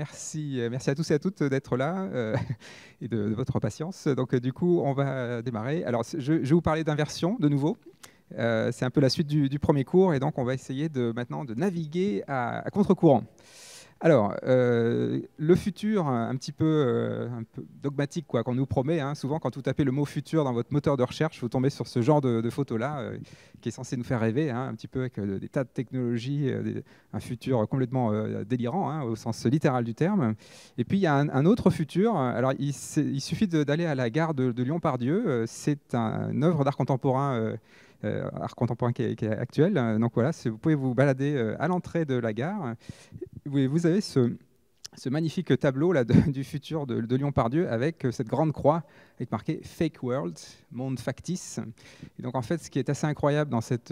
merci à tous et à toutes d'être là et de votre patience. Donc, du coup, on va démarrer. Alors, je vais vous parler d'inversion de nouveau. C'est un peu la suite du premier cours et donc on va essayer maintenant de naviguer à contre-courant. Alors, le futur, un peu dogmatique, quoi, qu'on nous promet. Souvent, quand vous tapez le mot futur dans votre moteur de recherche, vous tombez sur ce genre de photos-là, qui est censé nous faire rêver, un petit peu avec des tas de technologies, un futur complètement délirant, au sens littéral du terme. Et puis, il y a un autre futur. Alors, il suffit d'aller à la gare de Lyon-Pardieu. C'est une œuvre d'art contemporain qui est actuel. Donc voilà, vous pouvez vous balader à l'entrée de la gare. Vous avez ce magnifique tableau là, du futur de Lyon-Pardieu avec cette grande croix avec marqué « Fake World », monde factice. Et donc en fait, ce qui est assez incroyable dans ce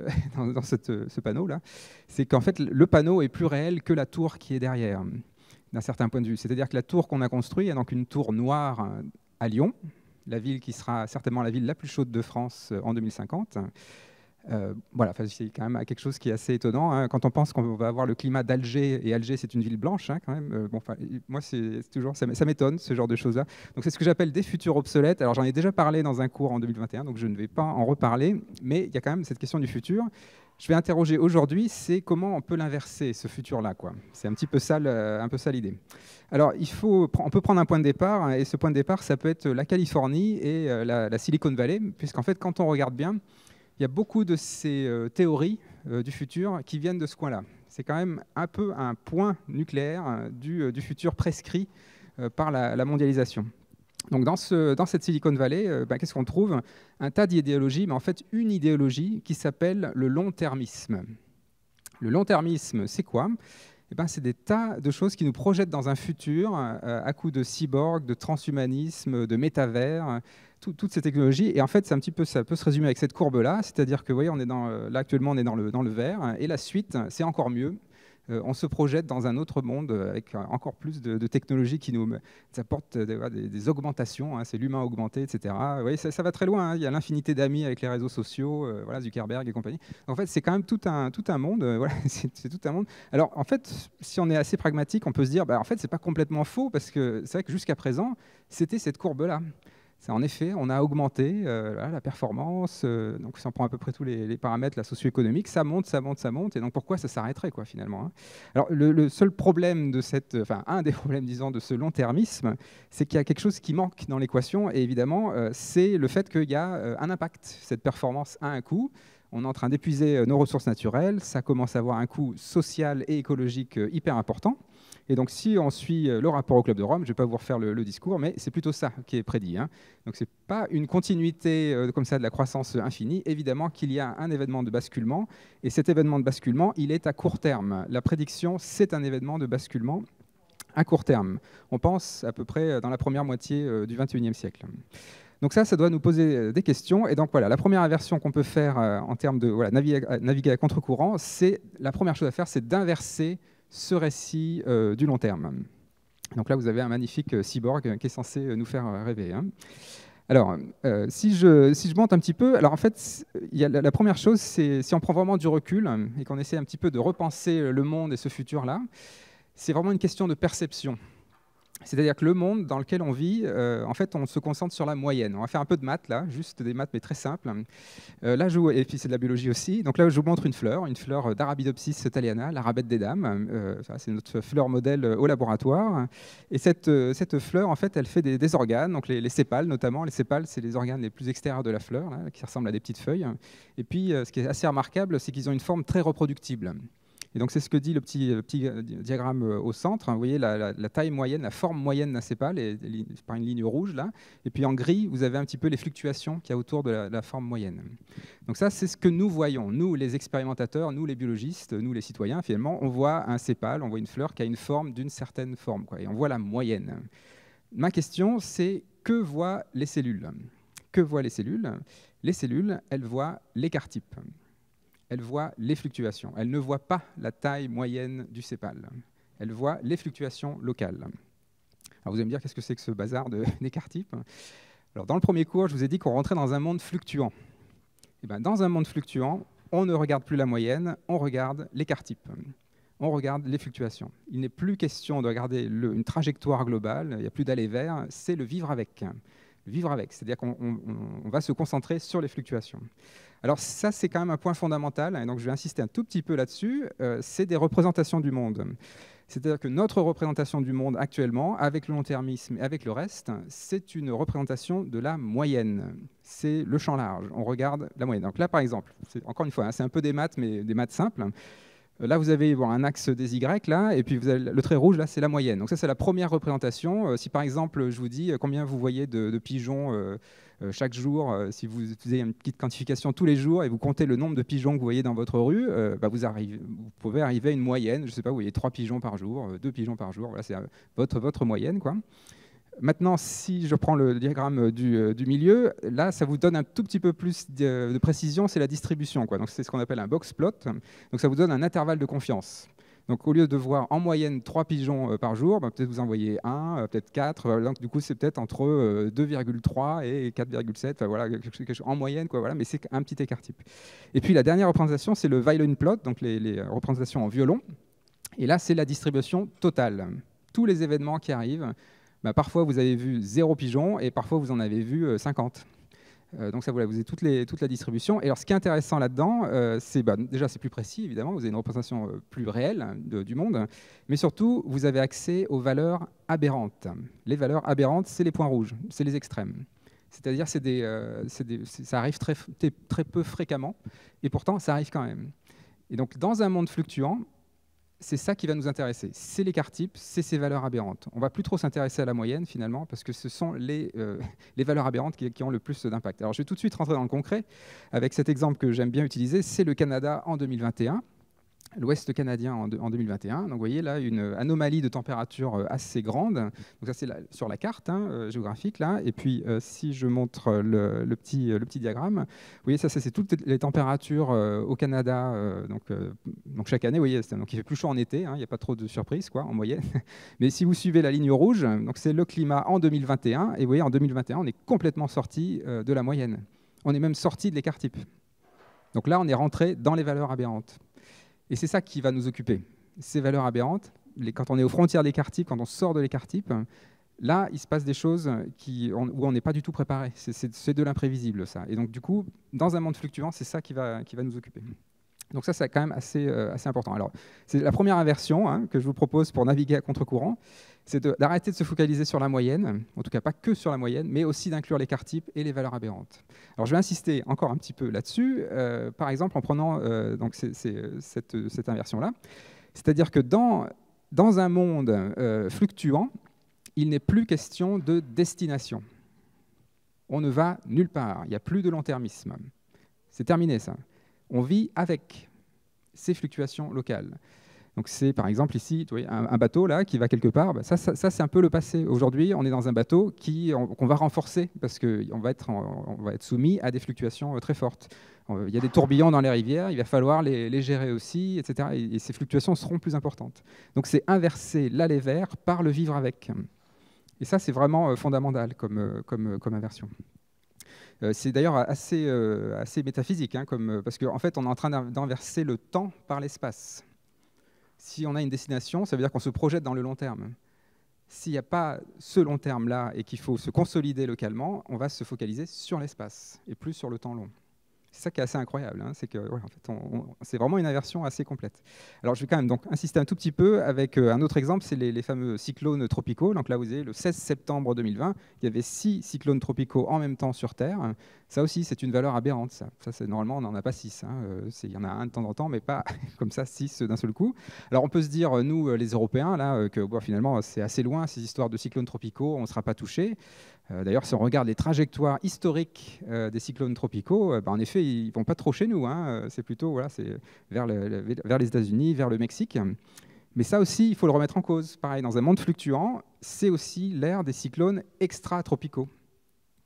panneau-là, c'est qu'en fait, le panneau est plus réel que la tour qui est derrière, d'un certain point de vue. C'est-à-dire que la tour qu'on a construite est donc une tour noire à Lyon, la ville qui sera certainement la ville la plus chaude de France en 2050. Voilà, c'est quand même quelque chose qui est assez étonnant. Quand on pense qu'on va avoir le climat d'Alger, et Alger c'est une ville blanche quand même. Moi ça m'étonne ce genre de choses-là. Donc c'est ce que j'appelle des futurs obsolètes. Alors j'en ai déjà parlé dans un cours en 2021, donc je ne vais pas en reparler, mais il y a quand même cette question du futur. Je vais interroger aujourd'hui, c'est comment on peut l'inverser, ce futur-là, quoi. C'est un peu ça l'idée. Alors, on peut prendre un point de départ, et ce point de départ, ça peut être la Californie et la Silicon Valley, puisqu'en fait, quand on regarde bien, il y a beaucoup de ces théories du futur qui viennent de ce coin-là. C'est quand même un peu un point nucléaire du futur prescrit par la mondialisation. Donc dans cette Silicon Valley, qu'est-ce qu'on trouve? Un tas d'idéologies, mais en fait une idéologie qui s'appelle le long-termisme. Le long-termisme, c'est quoi? C'est des tas de choses qui nous projettent dans un futur à coup de cyborg, de transhumanisme, de métavers, toutes ces technologies. Et en fait, ça peut se résumer avec cette courbe-là, c'est-à-dire que, vous voyez, là actuellement, on est dans le vert, et la suite, c'est encore mieux. On se projette dans un autre monde avec encore plus de technologies qui nous apportent des augmentations. C'est l'humain augmenté, etc. Vous voyez, ça va très loin. Il y a l'infinité d'amis avec les réseaux sociaux, Zuckerberg et compagnie. En fait, c'est quand même tout un monde. C'est tout un monde. Alors, en fait, si on est assez pragmatique, on peut se dire, en fait, c'est pas complètement faux parce que c'est vrai que jusqu'à présent, c'était cette courbe-là. En effet, on a augmenté la performance. Donc, si on prend à peu près tous les paramètres socio-économiques, ça monte. Et donc, pourquoi ça s'arrêterait, quoi, finalement? Alors, le seul problème un des problèmes, disons, de ce long-termisme, c'est qu'il y a quelque chose qui manque dans l'équation. Et évidemment, c'est le fait qu'il y a un impact. Cette performance a un coût. On est en train d'épuiser nos ressources naturelles. Ça commence à avoir un coût social et écologique hyper important. Et donc, si on suit le rapport au Club de Rome, je ne vais pas vous refaire le discours, mais c'est plutôt ça qui est prédit. Donc, ce n'est pas une continuité comme ça de la croissance infinie. Évidemment qu'il y a un événement de basculement, et cet événement de basculement, il est à court terme. La prédiction, c'est un événement de basculement à court terme. On pense à peu près dans la première moitié du XXIe siècle. Donc ça doit nous poser des questions. Et donc voilà, la première inversion qu'on peut faire en termes de naviguer à contre-courant, la première chose à faire, c'est d'inverser ce récit du long terme. Donc là, vous avez un magnifique cyborg qui est censé nous faire rêver. Alors, si je monte un petit peu, alors en fait, la première chose, c'est si on prend vraiment du recul et qu'on essaie un petit peu de repenser le monde et ce futur-là, c'est vraiment une question de perception. C'est-à-dire que le monde dans lequel on vit, en fait, on se concentre sur la moyenne. On va faire un peu de maths, là, juste des maths, mais très simples. Et puis c'est de la biologie aussi. Donc là, je vous montre une fleur d'Arabidopsis thaliana, la rabette des dames. C'est notre fleur modèle au laboratoire. Et cette fleur, en fait, elle fait des organes, donc les sépales notamment. Les sépales, c'est les organes les plus extérieurs de la fleur, là, qui ressemblent à des petites feuilles. Et puis, ce qui est assez remarquable, c'est qu'ils ont une forme très reproductible. Et donc c'est ce que dit le petit diagramme au centre. Vous voyez la taille moyenne, la forme moyenne d'un sépale, par une ligne rouge là. Et puis en gris, vous avez un petit peu les fluctuations qu'il y a autour de la forme moyenne. Donc ça, c'est ce que nous voyons. Nous, les expérimentateurs, nous, les biologistes, nous, les citoyens, finalement, on voit un sépale, on voit une fleur qui a une forme d'une certaine forme, quoi, et on voit la moyenne. Ma question, c'est que voient les cellules? Que voient les cellules? Les cellules, elles voient l'écart type. Elle voit les fluctuations. Elle ne voit pas la taille moyenne du sépale. Elle voit les fluctuations locales. Alors vous allez me dire, qu'est-ce que c'est que ce bazar d'écart type? Alors dans le premier cours, je vous ai dit qu'on rentrait dans un monde fluctuant. Et dans un monde fluctuant, on ne regarde plus la moyenne, on regarde l'écart type. on regarde les fluctuations. Il n'est plus question de regarder une trajectoire globale, il n'y a plus d'aller vers, c'est le vivre avec. Vivre avec, c'est-à-dire qu'on va se concentrer sur les fluctuations. Alors ça, c'est quand même un point fondamental, et donc je vais insister un tout petit peu là-dessus, c'est des représentations du monde. C'est-à-dire que notre représentation du monde actuellement, avec le long-termisme et avec le reste, c'est une représentation de la moyenne. C'est le champ large, on regarde la moyenne. Donc là, par exemple, encore une fois, hein, c'est un peu des maths, mais des maths simples. Là, vous avez un axe des Y, là, et puis vous avez le trait rouge, là, c'est la moyenne. Donc ça, c'est la première représentation. Si par exemple, je vous dis combien vous voyez de pigeons chaque jour, si vous faisiez une petite quantification tous les jours et vous comptez le nombre de pigeons que vous voyez dans votre rue, vous pouvez arriver à une moyenne. Je ne sais pas, vous voyez 3 pigeons par jour, 2 pigeons par jour. Voilà, c'est votre moyenne, quoi. Maintenant, si je prends le diagramme du milieu, là, ça vous donne un tout petit peu plus de précision, c'est la distribution, quoi. Donc, c'est ce qu'on appelle un box plot. Donc, ça vous donne un intervalle de confiance. Donc, au lieu de voir en moyenne 3 pigeons par jour, peut-être vous en voyez 1, peut-être 4. Donc, du coup, c'est peut-être entre 2,3 et 4,7. Enfin, voilà, quelque chose en moyenne, quoi, voilà, mais c'est un petit écart type. Et puis, la dernière représentation, c'est le violin plot, donc les représentations en violon. Et là, c'est la distribution totale. Tous les événements qui arrivent. Parfois, vous avez vu 0 pigeon et parfois, vous en avez vu 50. Donc, ça, voilà, vous avez toute la distribution. Et alors, ce qui est intéressant là-dedans, c'est déjà, c'est plus précis, évidemment. Vous avez une représentation plus réelle du monde. Mais surtout, vous avez accès aux valeurs aberrantes. Les valeurs aberrantes, c'est les points rouges, c'est les extrêmes. C'est-à-dire, ça arrive très peu fréquemment. Et pourtant, ça arrive quand même. Et donc, dans un monde fluctuant, c'est ça qui va nous intéresser. C'est l'écart type, c'est ces valeurs aberrantes. On ne va plus trop s'intéresser à la moyenne, finalement, parce que ce sont les valeurs aberrantes qui ont le plus d'impact. Alors, je vais tout de suite rentrer dans le concret avec cet exemple que j'aime bien utiliser. C'est le Canada en 2021. L'Ouest canadien en 2021. Donc, vous voyez là une anomalie de température assez grande. Donc, ça, c'est sur la carte géographique. Là. Et puis, si je montre le petit diagramme, vous voyez, ça c'est toutes les températures au Canada. Donc, chaque année, vous voyez, donc, il fait plus chaud en été. Il n'y a pas trop de surprises, quoi, en moyenne. Mais si vous suivez la ligne rouge, c'est le climat en 2021. Et vous voyez, en 2021, on est complètement sorti de la moyenne. On est même sorti de l'écart type. Donc là, on est rentré dans les valeurs aberrantes. Et c'est ça qui va nous occuper. Ces valeurs aberrantes, quand on est aux frontières de l'écart type, quand on sort de l'écart type, là, il se passe des choses où on n'est pas du tout préparé. C'est de l'imprévisible, ça. Et donc, du coup, dans un monde fluctuant, c'est ça qui va nous occuper. Donc ça, c'est quand même assez important. Alors, c'est la première inversion que je vous propose pour naviguer à contre-courant, c'est d'arrêter de se focaliser sur la moyenne, en tout cas pas que sur la moyenne, mais aussi d'inclure l'écart type et les valeurs aberrantes. Alors, je vais insister encore un petit peu là-dessus, par exemple en prenant cette inversion-là. C'est-à-dire que dans un monde fluctuant, il n'est plus question de destination. On ne va nulle part, il n'y a plus de long-termisme. C'est terminé, ça. On vit avec ces fluctuations locales. Donc c'est par exemple ici un bateau là, qui va quelque part. Ça c'est un peu le passé. Aujourd'hui, on est dans un bateau qu'on va renforcer parce qu'on va être soumis à des fluctuations très fortes. Il y a des tourbillons dans les rivières, il va falloir les gérer aussi, etc. Et ces fluctuations seront plus importantes. Donc c'est inverser l'aller vers par le vivre avec. Et ça, c'est vraiment fondamental comme inversion. C'est d'ailleurs assez métaphysique, parce qu'en fait, on est en train d'inverser le temps par l'espace. Si on a une destination, ça veut dire qu'on se projette dans le long terme. S'il n'y a pas ce long terme-là et qu'il faut se consolider localement, on va se focaliser sur l'espace et plus sur le temps long. C'est ça qui est assez incroyable, c'est que en fait, c'est vraiment une inversion assez complète. Alors je vais quand même donc insister un tout petit peu avec un autre exemple, c'est les fameux cyclones tropicaux. Donc là vous avez le 16 septembre 2020, il y avait 6 cyclones tropicaux en même temps sur Terre. Ça aussi c'est une valeur aberrante. Ça normalement on n'en a pas 6. Il y en a un de temps en temps, mais pas comme ça 6 d'un seul coup. Alors on peut se dire, nous les Européens, là, que finalement c'est assez loin ces histoires de cyclones tropicaux, on ne sera pas touchés. D'ailleurs, si on regarde les trajectoires historiques des cyclones tropicaux, en effet, ils ne vont pas trop chez nous. C'est plutôt c'est vers les États-Unis, vers le Mexique. Mais ça aussi, il faut le remettre en cause. Pareil, dans un monde fluctuant, c'est aussi l'ère des cyclones extra-tropicaux.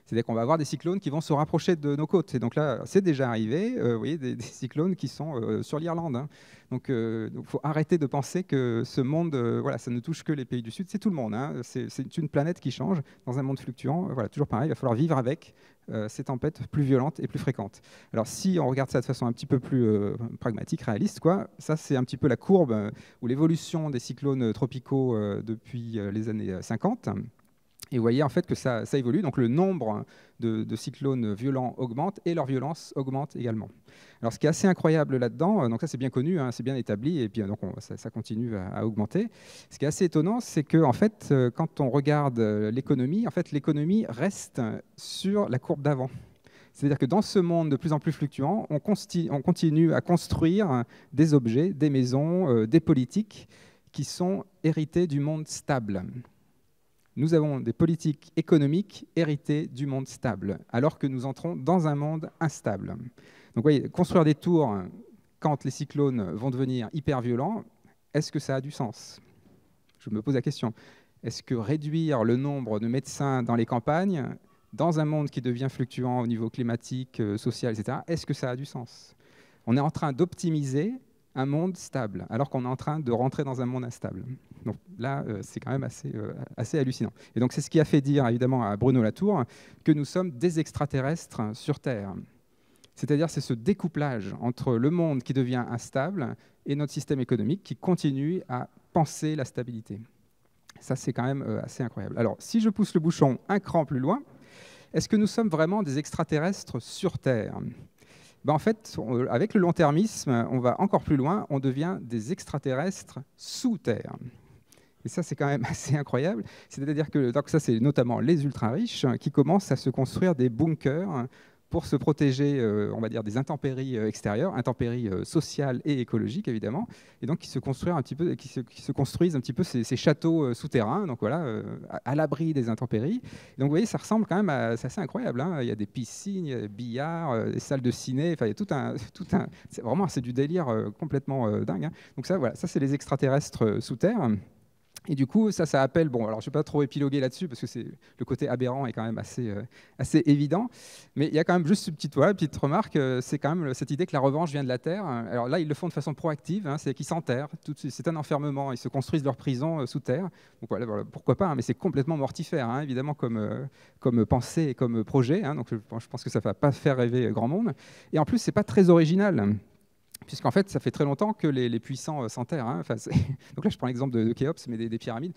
C'est-à-dire qu'on va avoir des cyclones qui vont se rapprocher de nos côtes. Et donc là, c'est déjà arrivé, vous voyez, des cyclones qui sont sur l'Irlande. Hein. Donc, il faut arrêter de penser que ce monde, voilà, ça ne touche que les pays du Sud, c'est tout le monde. Hein. C'est une planète qui change dans un monde fluctuant. Voilà, toujours pareil, il va falloir vivre avec ces tempêtes plus violentes et plus fréquentes. Alors, si on regarde ça de façon un petit peu plus pragmatique, réaliste, quoi, ça, c'est un petit peu la courbe ou l'évolution des cyclones tropicaux depuis les années 50. Et vous voyez en fait que ça évolue, donc le nombre de cyclones violents augmente et leur violence augmente également. Alors ce qui est assez incroyable là-dedans, donc ça c'est bien connu, hein, c'est bien établi, et puis donc ça continue à augmenter. Ce qui est assez étonnant, c'est que en fait, quand on regarde l'économie, en fait l'économie reste sur la courbe d'avant. C'est-à-dire que dans ce monde de plus en plus fluctuant, on continue à construire des objets, des maisons, des politiques qui sont hérités du monde stable. Nous avons des politiques économiques héritées du monde stable, alors que nous entrons dans un monde instable. Donc vous voyez, construire des tours quand les cyclones vont devenir hyper violents, est-ce que ça a du sens? Je me pose la question. Est-ce que réduire le nombre de médecins dans les campagnes, dans un monde qui devient fluctuant au niveau climatique, social, etc., est-ce que ça a du sens? On est en train d'optimiser un monde stable, alors qu'on est en train de rentrer dans un monde instable. Donc là, c'est quand même assez hallucinant. Et donc c'est ce qui a fait dire évidemment à Bruno Latour que nous sommes des extraterrestres sur Terre. C'est-à-dire c'est ce découplage entre le monde qui devient instable et notre système économique qui continue à penser la stabilité. Ça, c'est quand même assez incroyable. Alors, si je pousse le bouchon un cran plus loin, est-ce que nous sommes vraiment des extraterrestres sur Terre? Ben en fait, avec le long-termisme, on va encore plus loin, on devient des extraterrestres sous Terre. Et ça, c'est quand même assez incroyable. C'est-à-dire que donc ça, c'est notamment les ultra-riches qui commencent à se construire des bunkers pour se protéger, on va dire, des intempéries extérieures, intempéries sociales et écologiques, évidemment, et donc qui se construisent un petit peu ces châteaux souterrains, donc voilà, à l'abri des intempéries. Et donc vous voyez, ça ressemble quand même à... C'est assez incroyable, hein. Il y a des piscines, il y a des billards, des salles de ciné, enfin, il y a tout un c'est vraiment, c'est du délire complètement dingue. Hein. Donc ça, voilà, ça c'est les extraterrestres sous terre. Et du coup, ça appelle, bon, alors je ne vais pas trop épiloguer là-dessus, parce que le côté aberrant est quand même assez évident, mais il y a quand même juste une petite remarque, c'est quand même cette idée que la revanche vient de la Terre. Alors là, ils le font de façon proactive, hein, c'est qu'ils s'enterrent, c'est un enfermement, ils se construisent leur prison sous terre, donc voilà, pourquoi pas, hein, mais c'est complètement mortifère, hein, évidemment, comme pensée et comme projet, hein, donc je pense que ça ne va pas faire rêver grand monde, et en plus, ce n'est pas très original. Puisqu'en fait, ça fait très longtemps que les puissants s'enterrent. Hein. Enfin, donc là, je prends l'exemple de Khéops, mais des pyramides.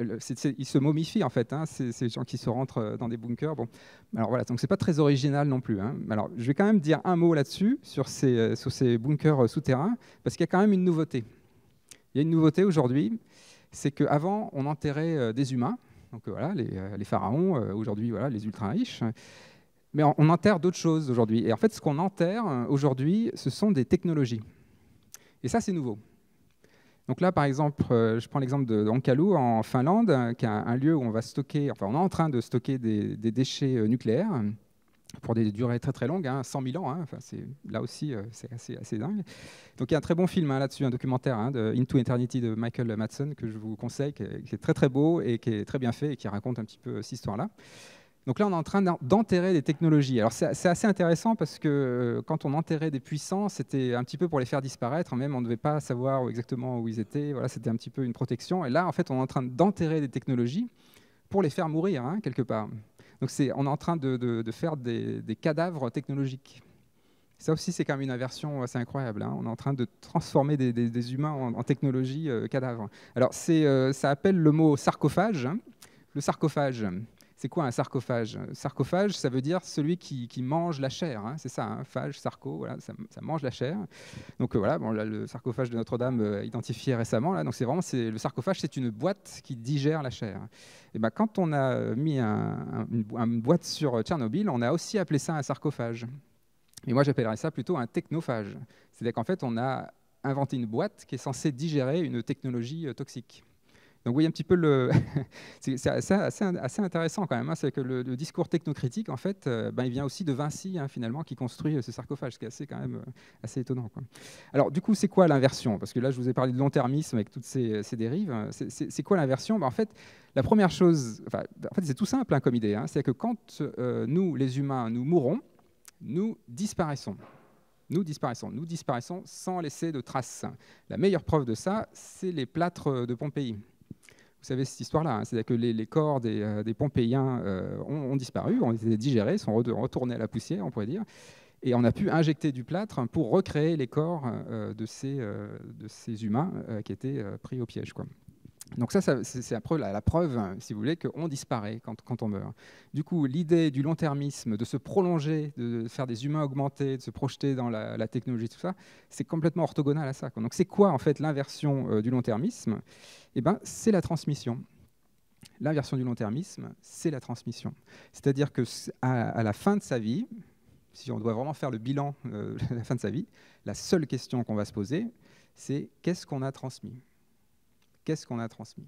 Ils se momifient, en fait, hein, ces gens qui se rentrent dans des bunkers. Bon. Alors voilà, donc c'est pas très original non plus. Hein. Alors, je vais quand même dire un mot là-dessus, sur ces bunkers souterrains, parce qu'il y a quand même une nouveauté. Il y a une nouveauté aujourd'hui, c'est qu'avant, on enterrait des humains, donc voilà, les pharaons, aujourd'hui, voilà, les ultra-riches. Mais on enterre d'autres choses aujourd'hui. Et en fait, ce qu'on enterre aujourd'hui, ce sont des technologies. Et ça, c'est nouveau. Donc là, par exemple, je prends l'exemple de Hankalu, en Finlande, qui est un lieu où on va stocker, enfin, on est en train de stocker des déchets nucléaires pour des durées très très longues, hein, 100 000 ans. Hein, enfin, là aussi, c'est assez dingue. Donc il y a un très bon film hein, là-dessus, un documentaire, hein, de Into Eternity de Michael Madsen, que je vous conseille, qui est très très beau et qui est très bien fait et qui raconte un petit peu cette histoire-là. Donc là, on est en train d'enterrer des technologies. Alors c'est assez intéressant parce que quand on enterrait des puissants, c'était un petit peu pour les faire disparaître. Même on ne devait pas savoir exactement où ils étaient. Voilà, c'était un petit peu une protection. Et là, en fait, on est en train d'enterrer des technologies pour les faire mourir, hein, quelque part. Donc on est en train de faire des cadavres technologiques. Ça aussi, c'est quand même une inversion assez incroyable. Hein. On est en train de transformer des humains en technologie cadavres. Alors ça appelle le mot sarcophage. Hein. Le sarcophage. C'est quoi un sarcophage? Sarcophage, ça veut dire celui qui mange la chair. Hein, c'est ça, hein, phage, sarco, voilà, ça mange la chair. Donc voilà, bon, là, le sarcophage de Notre-Dame identifié récemment. Là, donc le sarcophage, c'est une boîte qui digère la chair. Et ben, quand on a mis une boîte sur Tchernobyl, on a aussi appelé ça un sarcophage. Et moi, j'appellerais ça plutôt un technophage. C'est-à-dire qu'en fait, on a inventé une boîte qui est censée digérer une technologie toxique. Donc vous voyez un petit peu c'est assez intéressant quand même, hein, c'est que le discours technocritique, en fait, il vient aussi de Vinci, hein, finalement, qui construit ce sarcophage, ce qui est assez, quand même assez étonnant, quoi. Alors du coup, c'est quoi l'inversion? Parce que là, je vous ai parlé de long-termisme avec toutes ces dérives. C'est quoi l'inversion? En fait, la première chose, en fait, c'est tout simple, hein, comme idée, hein, c'est que quand nous, les humains, nous mourons, nous disparaissons. Nous disparaissons sans laisser de traces. La meilleure preuve de ça, c'est les plâtres de Pompéi. Vous savez cette histoire-là, hein, c'est-à-dire que les corps des Pompéiens ont disparu, ont été digérés, sont retournés à la poussière, on pourrait dire, et on a pu injecter du plâtre pour recréer les corps de ces humains qui étaient pris au piège, quoi. Donc ça c'est la preuve, si vous voulez, qu'on disparaît quand on meurt. Du coup, l'idée du long-termisme, de se prolonger, de faire des humains augmentés, de se projeter dans la technologie, tout ça, c'est complètement orthogonal à ça, quoi. Donc c'est quoi en fait l'inversion du long-termisme? Eh ben, c'est la transmission. L'inversion du long-termisme, c'est la transmission. C'est-à-dire qu'à la fin de sa vie, si on doit vraiment faire le bilan de la fin de sa vie, la seule question qu'on va se poser, c'est qu'est-ce qu'on a transmis? Qu'est-ce qu'on a transmis?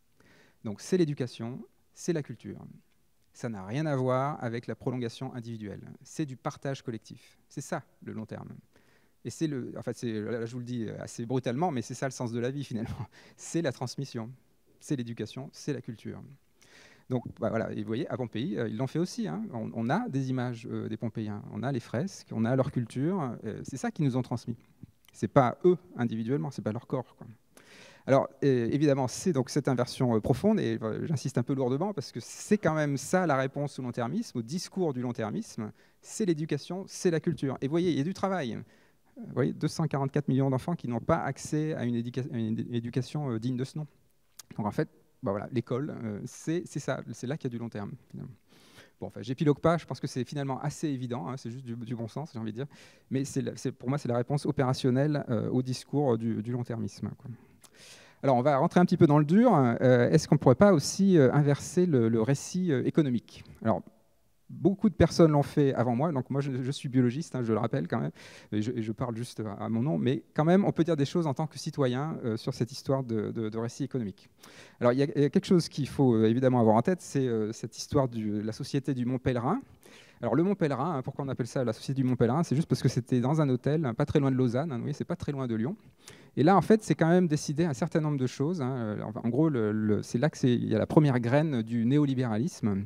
Donc c'est l'éducation, c'est la culture. Ça n'a rien à voir avec la prolongation individuelle. C'est du partage collectif. C'est ça, le long terme. Et en fait, là, je vous le dis assez brutalement, mais c'est ça le sens de la vie, finalement. C'est la transmission, c'est l'éducation, c'est la culture. Donc voilà, et vous voyez, à Pompéi, ils l'ont fait aussi, hein. On a des images des Pompéiens, on a les fresques, on a leur culture. C'est ça qu'ils nous ont transmis. C'est pas eux individuellement, c'est pas leur corps, quoi. Alors, évidemment, c'est donc cette inversion profonde, et j'insiste un peu lourdement, parce que c'est quand même ça la réponse au long-termisme, au discours du long-termisme, c'est l'éducation, c'est la culture. Et vous voyez, il y a du travail. Vous voyez, 244 millions d'enfants qui n'ont pas accès à une éducation digne de ce nom. Donc en fait, voilà, l'école, c'est ça, c'est là qu'il y a du long terme, finalement. Bon, enfin, j'épilogue pas, je pense que c'est finalement assez évident, hein, c'est juste du bon sens, j'ai envie de dire. Mais pour moi, c'est la réponse opérationnelle au discours du long-termisme, quoi. Alors, on va rentrer un petit peu dans le dur. Est-ce qu'on ne pourrait pas aussi inverser le récit économique? Alors, beaucoup de personnes l'ont fait avant moi. Donc, moi, je suis biologiste, hein, je le rappelle quand même. Et je parle juste à mon nom. Mais quand même, on peut dire des choses en tant que citoyen sur cette histoire de récit économique. Alors, il y a quelque chose qu'il faut évidemment avoir en tête, c'est cette histoire de la société du Mont Pèlerin. Alors le Mont Pèlerin, hein, pourquoi on appelle ça la Société du Mont Pèlerin? C'est juste parce que c'était dans un hôtel, pas très loin de Lausanne, hein, vous voyez, c'est pas très loin de Lyon. Et là, en fait, c'est quand même décidé un certain nombre de choses, hein. En gros, c'est là qu'il y a la première graine du néolibéralisme.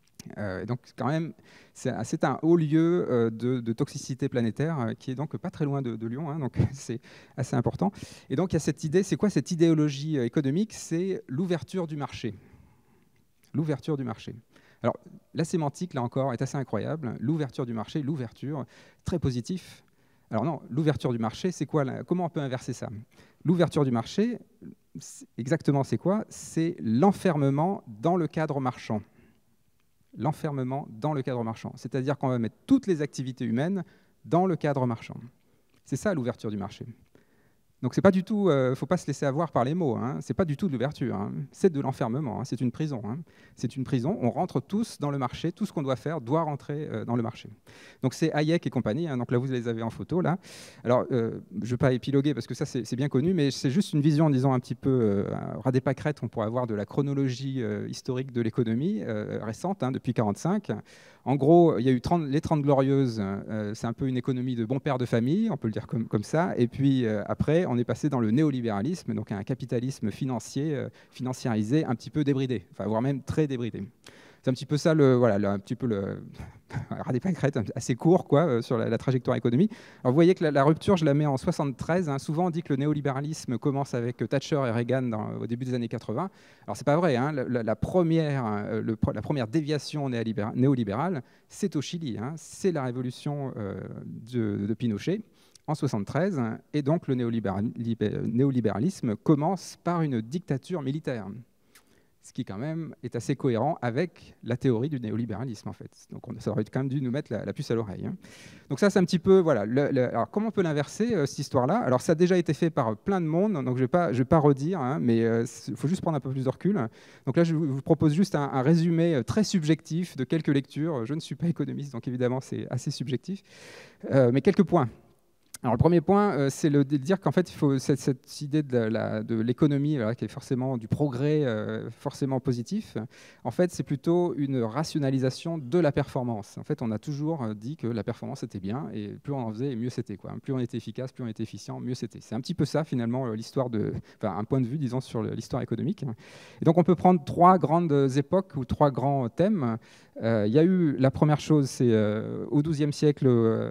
Donc quand même, c'est un haut lieu de toxicité planétaire qui est donc pas très loin de Lyon, hein, donc c'est assez important. Et donc il y a cette idée, c'est quoi cette idéologie économique? C'est l'ouverture du marché. L'ouverture du marché. Alors, la sémantique, là encore, est assez incroyable. L'ouverture du marché, l'ouverture, très positif. Alors non, l'ouverture du marché, c'est quoi? Comment on peut inverser ça? L'ouverture du marché, exactement, c'est quoi? C'est l'enfermement dans le cadre marchand. L'enfermement dans le cadre marchand. C'est-à-dire qu'on va mettre toutes les activités humaines dans le cadre marchand. C'est ça, l'ouverture du marché. Donc c'est pas du tout, faut pas se laisser avoir par les mots, hein. C'est pas du tout de l'ouverture, hein. C'est de l'enfermement, hein. C'est une prison, hein. C'est une prison. On rentre tous dans le marché, tout ce qu'on doit faire doit rentrer dans le marché. Donc c'est Hayek et compagnie, hein. Donc là vous les avez en photo là. Alors je vais pas épiloguer parce que ça c'est bien connu, mais c'est juste une vision, disons un petit peu ras des pâquerettes. On pourrait avoir de la chronologie historique de l'économie récente, hein, depuis 1945. En gros, il y a eu les 30 Glorieuses, c'est un peu une économie de bon père de famille, on peut le dire comme ça. Et puis après, on est passé dans le néolibéralisme, donc un capitalisme financiarisé, un petit peu débridé, enfin, voire même très débridé. C'est un petit peu ça, un petit peu le ras des pâquerettes, assez court quoi, sur la trajectoire économique. Alors vous voyez que la rupture, je la mets en 73. Hein. Souvent on dit que le néolibéralisme commence avec Thatcher et Reagan au début des années 80. Alors c'est pas vrai. Hein. La première déviation néolibérale, c'est au Chili. Hein. C'est la révolution de Pinochet en 73. Et donc le néolibéralisme commence par une dictature militaire. Ce qui quand même est assez cohérent avec la théorie du néolibéralisme en fait. Donc ça aurait quand même dû nous mettre la puce à l'oreille, hein. Donc ça c'est un petit peu, voilà. Alors comment on peut l'inverser cette histoire-là? Alors ça a déjà été fait par plein de monde, donc je vais pas redire, hein, mais il faut juste prendre un peu plus de recul. Donc là je vous propose juste un résumé très subjectif de quelques lectures. Je ne suis pas économiste, donc évidemment c'est assez subjectif, mais quelques points. Alors, le premier point, c'est de dire qu'en fait, il faut cette idée de l'économie, qui est forcément du progrès forcément positif. En fait, c'est plutôt une rationalisation de la performance. En fait, on a toujours dit que la performance était bien, et plus on en faisait, mieux c'était, quoi. Plus on était efficace, plus on était efficient, mieux c'était. C'est un petit peu ça, finalement, l'histoire enfin, un point de vue, disons, sur l'histoire économique. Et donc, on peut prendre 3 grandes époques ou 3 grands thèmes. Il y a eu la première chose, c'est au XIIe siècle,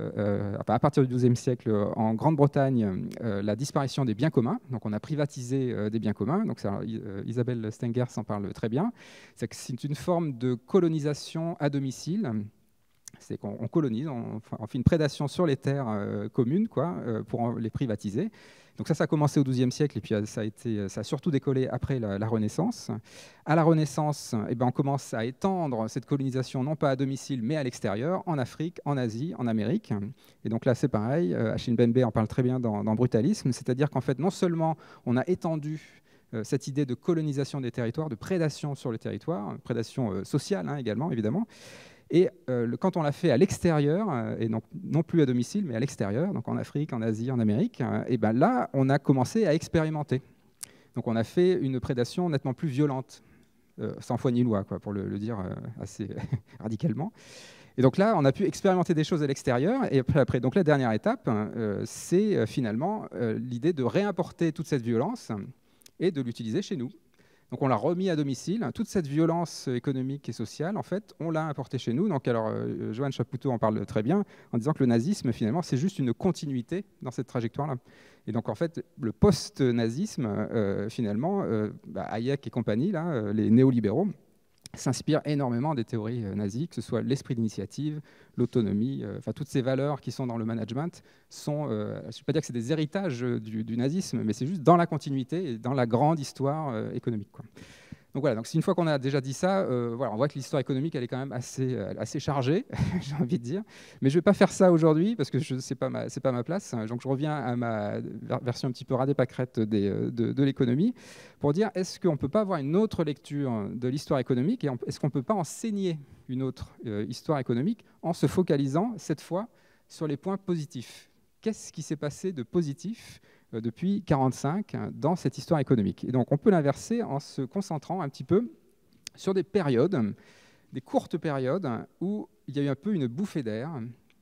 à partir du XIIe siècle, en Grande-Bretagne, la disparition des biens communs. Donc, on a privatisé des biens communs. Donc, ça, Isabelle Stenger s'en parle très bien. C'est une forme de colonisation à domicile. C'est qu'on colonise, on fait une prédation sur les terres communes, quoi, pour les privatiser. Donc ça a commencé au XIIe siècle, et puis ça a surtout décollé après la Renaissance. À la Renaissance, on commence à étendre cette colonisation, non pas à domicile, mais à l'extérieur, en Afrique, en Asie, en Amérique. Et donc là, c'est pareil, Achille Mbembe en parle très bien dans Brutalisme, c'est-à-dire qu'en fait, non seulement on a étendu cette idée de colonisation des territoires, de prédation sur le territoire, prédation sociale également, évidemment. Et quand on l'a fait à l'extérieur, et donc non plus à domicile, mais à l'extérieur, donc en Afrique, en Asie, en Amérique, et là, on a commencé à expérimenter. Donc on a fait une prédation nettement plus violente, sans foi ni loi, quoi, pour le dire assez radicalement. Et donc là, on a pu expérimenter des choses à l'extérieur. Et après, donc la dernière étape, c'est finalement l'idée de réimporter toute cette violence et de l'utiliser chez nous. Donc on l'a remis à domicile. Toute cette violence économique et sociale, en fait, on l'a importée chez nous. Donc alors, Johan Chapoutot en parle très bien en disant que le nazisme, finalement, c'est juste une continuité dans cette trajectoire-là. Et donc en fait, le post-nazisme, finalement, Hayek et compagnie, là, les néolibéraux, s'inspire énormément des théories nazies, que ce soit l'esprit d'initiative, l'autonomie, enfin toutes ces valeurs qui sont dans le management sont, je ne vais pas dire que c'est des héritages du nazisme, mais c'est juste dans la continuité et dans la grande histoire économique, quoi. Donc voilà, donc une fois qu'on a déjà dit ça, voilà, on voit que l'histoire économique, elle est quand même assez chargée, j'ai envie de dire. Mais je ne vais pas faire ça aujourd'hui, parce que ce n'est pas ma place. Donc je reviens à ma version un petit peu radée pâquerette de l'économie, pour dire, est-ce qu'on ne peut pas avoir une autre lecture de l'histoire économique, et est-ce qu'on ne peut pas enseigner une autre histoire économique en se focalisant, cette fois, sur les points positifs? Qu'est-ce qui s'est passé de positif depuis 1945 dans cette histoire économique? Et donc on peut l'inverser en se concentrant un petit peu sur des périodes, des courtes périodes où il y a eu un peu une bouffée d'air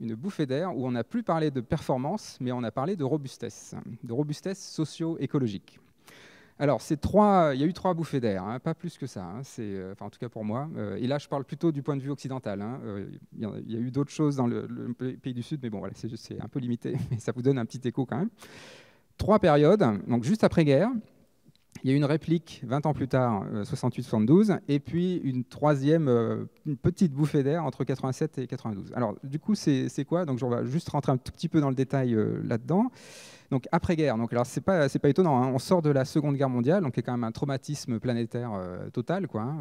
où on n'a plus parlé de performance, mais on a parlé de robustesse socio-écologique. Alors, il y a eu 3 bouffées d'air, pas plus que ça, enfin, en tout cas pour moi. Et là, je parle plutôt du point de vue occidental. Il y a eu d'autres choses dans le pays du Sud, mais bon, voilà, c'est un peu limité, mais ça vous donne un petit écho quand même. 3 périodes, donc juste après-guerre. Il y a eu une réplique 20 ans plus tard, 68-72, et puis une troisième une petite bouffée d'air entre 87 et 92. Alors, du coup, c'est quoi? Donc, on va juste rentrer un tout petit peu dans le détail là-dedans. Donc après-guerre, alors c'est pas étonnant, on sort de la Seconde Guerre mondiale, donc qui est quand même un traumatisme planétaire total, quoi.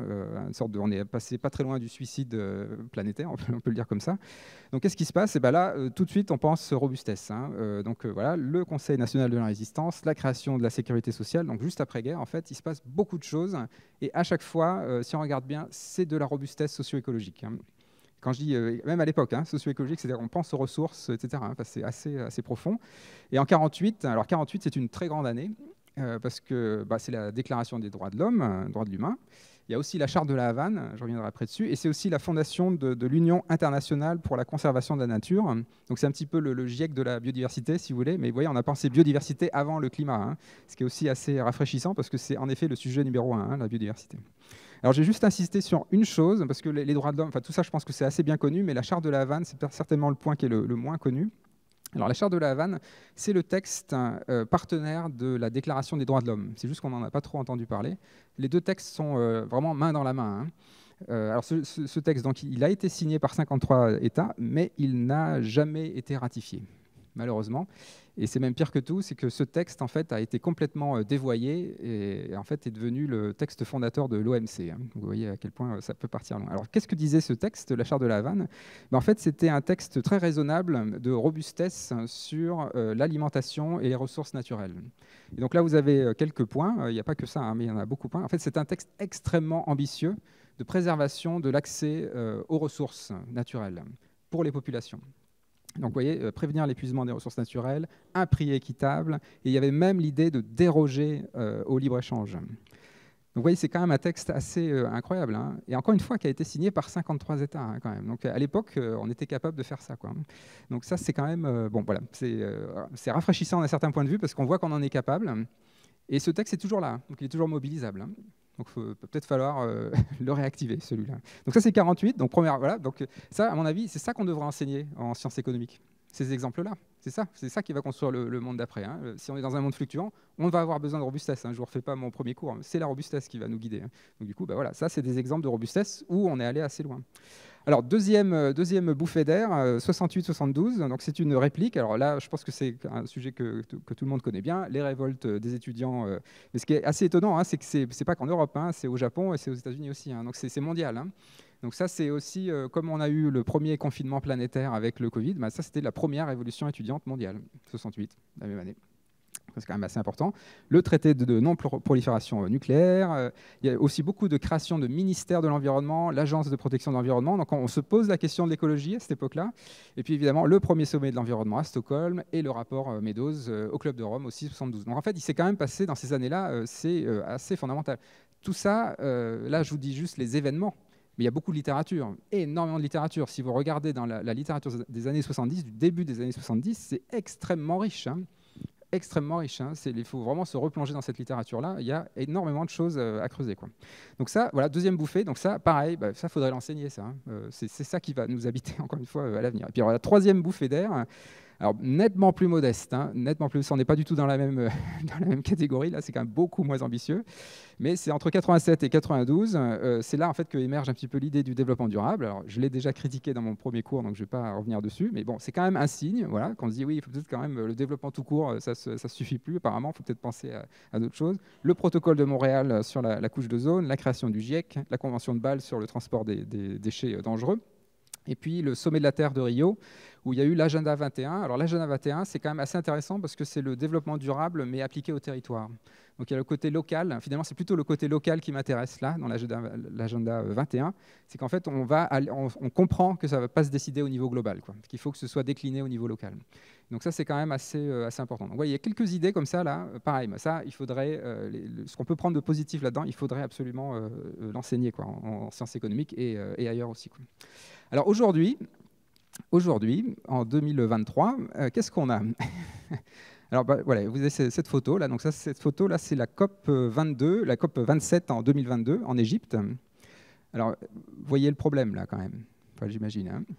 On est passé pas très loin du suicide planétaire, on peut le dire comme ça. Donc qu'est-ce qui se passe? Et là, tout de suite, on pense robustesse. Donc voilà, le Conseil national de la résistance, la création de la sécurité sociale. Donc juste après-guerre, en fait, il se passe beaucoup de choses, et à chaque fois, si on regarde bien, c'est de la robustesse socio-écologique. Quand je dis, même à l'époque, socio-écologique, c'est-à-dire qu'on pense aux ressources, etc. C'est assez profond. Et en 1948, alors 1948, c'est une très grande année, parce que c'est la déclaration des droits de l'homme, droits de l'humain. Il y a aussi la charte de la Havane, je reviendrai après dessus, et c'est aussi la fondation de l'Union internationale pour la conservation de la nature. Donc c'est un petit peu le GIEC de la biodiversité, si vous voulez, mais vous voyez, on a pensé biodiversité avant le climat, ce qui est aussi assez rafraîchissant, parce que c'est en effet le sujet numéro 1, la biodiversité. Alors j'ai juste insisté sur une chose, parce que les droits de l'homme, enfin tout ça je pense que c'est assez bien connu, mais la charte de la Havane, c'est certainement le point qui est le moins connu. Alors la charte de la Havane, c'est le texte partenaire de la Déclaration des droits de l'homme. C'est juste qu'on n'en a pas trop entendu parler. Les 2 textes sont vraiment main dans la main. Alors ce texte, donc, il a été signé par 53 États, mais il n'a jamais été ratifié, malheureusement. Et c'est même pire que tout, c'est que ce texte en fait a été complètement dévoyé et en fait est devenu le texte fondateur de l'OMC. Vous voyez à quel point ça peut partir loin. Alors qu'est-ce que disait ce texte, la charte de la Havane? En fait, c'était un texte très raisonnable de robustesse sur l'alimentation et les ressources naturelles. Et donc là, vous avez quelques points. Il n'y a pas que ça, mais il y en a beaucoup de points. En fait, c'est un texte extrêmement ambitieux de préservation de l'accès aux ressources naturelles pour les populations. Donc vous voyez, prévenir l'épuisement des ressources naturelles, un prix équitable, et il y avait même l'idée de déroger au libre-échange. Donc vous voyez, c'est quand même un texte assez incroyable, hein, et encore une fois qui a été signé par 53 États hein, quand même. Donc à l'époque, on était capable de faire ça, quoi. Donc ça, c'est quand même bon, voilà, c'est rafraîchissant d'un certain point de vue parce qu'on voit qu'on en est capable. Et ce texte est toujours là, donc il est toujours mobilisable. Hein. Donc il peut peut-être falloir le réactiver, celui-là. Donc ça, c'est 48. Donc, voilà. Donc ça, à mon avis, c'est ça qu'on devrait enseigner en sciences économiques. Ces exemples-là. C'est ça qui va construire le monde d'après. Hein. Si on est dans un monde fluctuant, on va avoir besoin de robustesse. Hein. Je ne vous refais pas mon premier cours. C'est la robustesse qui va nous guider. Hein. Donc du coup, bah, voilà, ça, c'est des exemples de robustesse où on est allé assez loin. Alors, deuxième bouffée d'air, 68-72, donc c'est une réplique. Alors là, je pense que c'est un sujet que tout le monde connaît bien, les révoltes des étudiants. Mais ce qui est assez étonnant, hein, c'est que ce n'est pas qu'en Europe, hein, c'est au Japon et c'est aux États-Unis aussi. Hein, donc c'est mondial. Hein. Donc ça, c'est aussi, comme on a eu le premier confinement planétaire avec le Covid, bah, ça, c'était la première révolution étudiante mondiale, 68, la même année. C'est quand même assez important. Le traité de non-prolifération nucléaire. Il y a aussi beaucoup de création de ministères de l'environnement, l'Agence de protection de l'environnement. Donc on se pose la question de l'écologie à cette époque-là. Et puis évidemment, le premier sommet de l'environnement à Stockholm et le rapport Meadows au Club de Rome aussi, 72. Donc en fait, il s'est quand même passé dans ces années-là, c'est assez fondamental. Tout ça, là, je vous dis juste les événements. Mais il y a beaucoup de littérature, énormément de littérature. Si vous regardez dans la littérature des années 70, du début des années 70, c'est extrêmement riche. Hein. Extrêmement riche. Hein. Il faut vraiment se replonger dans cette littérature-là. Il y a énormément de choses à creuser, quoi. Donc ça, voilà, deuxième bouffée. Donc ça, pareil, bah, ça, faudrait l'enseigner, ça. Hein. C'est ça qui va nous habiter, encore une fois, à l'avenir. Et puis, alors, la troisième bouffée d'air, alors nettement plus modeste, hein, nettement plus, on n'est pas du tout dans la même, dans la même catégorie, là, c'est quand même beaucoup moins ambitieux. Mais c'est entre 87 et 92, c'est là en fait que émerge un petit peu l'idée du développement durable. Alors, je l'ai déjà critiqué dans mon premier cours, donc je ne vais pas revenir dessus, mais bon, c'est quand même un signe, voilà, qu'on se dit oui, il faut peut-être quand même le développement tout court, ça ne suffit plus apparemment, il faut peut-être penser à d'autres choses. Le protocole de Montréal sur la couche d'ozone, la création du GIEC, la convention de Bâle sur le transport des déchets dangereux. Et puis le sommet de la Terre de Rio, où il y a eu l'agenda 21. Alors l'agenda 21, c'est quand même assez intéressant parce que c'est le développement durable, mais appliqué au territoire. Donc il y a le côté local. Finalement, c'est plutôt le côté local qui m'intéresse là, dans l'agenda 21. C'est qu'en fait, on comprend que ça ne va pas se décider au niveau global, quoi. Qu'il faut que ce soit décliné au niveau local. Donc ça, c'est quand même assez important. Donc, ouais, il y a quelques idées comme ça, là. Pareil, ça, il faudrait, ce qu'on peut prendre de positif là-dedans, il faudrait absolument l'enseigner, quoi, en sciences économiques et ailleurs aussi, quoi. Alors aujourd'hui, en 2023, qu'est-ce qu'on a? Alors bah, voilà, vous avez cette photo là. Donc ça, cette photo là, c'est la COP 22, la COP 27 en 2022 en Égypte. Alors, vous voyez le problème là quand même. Enfin, j'imagine. Hein.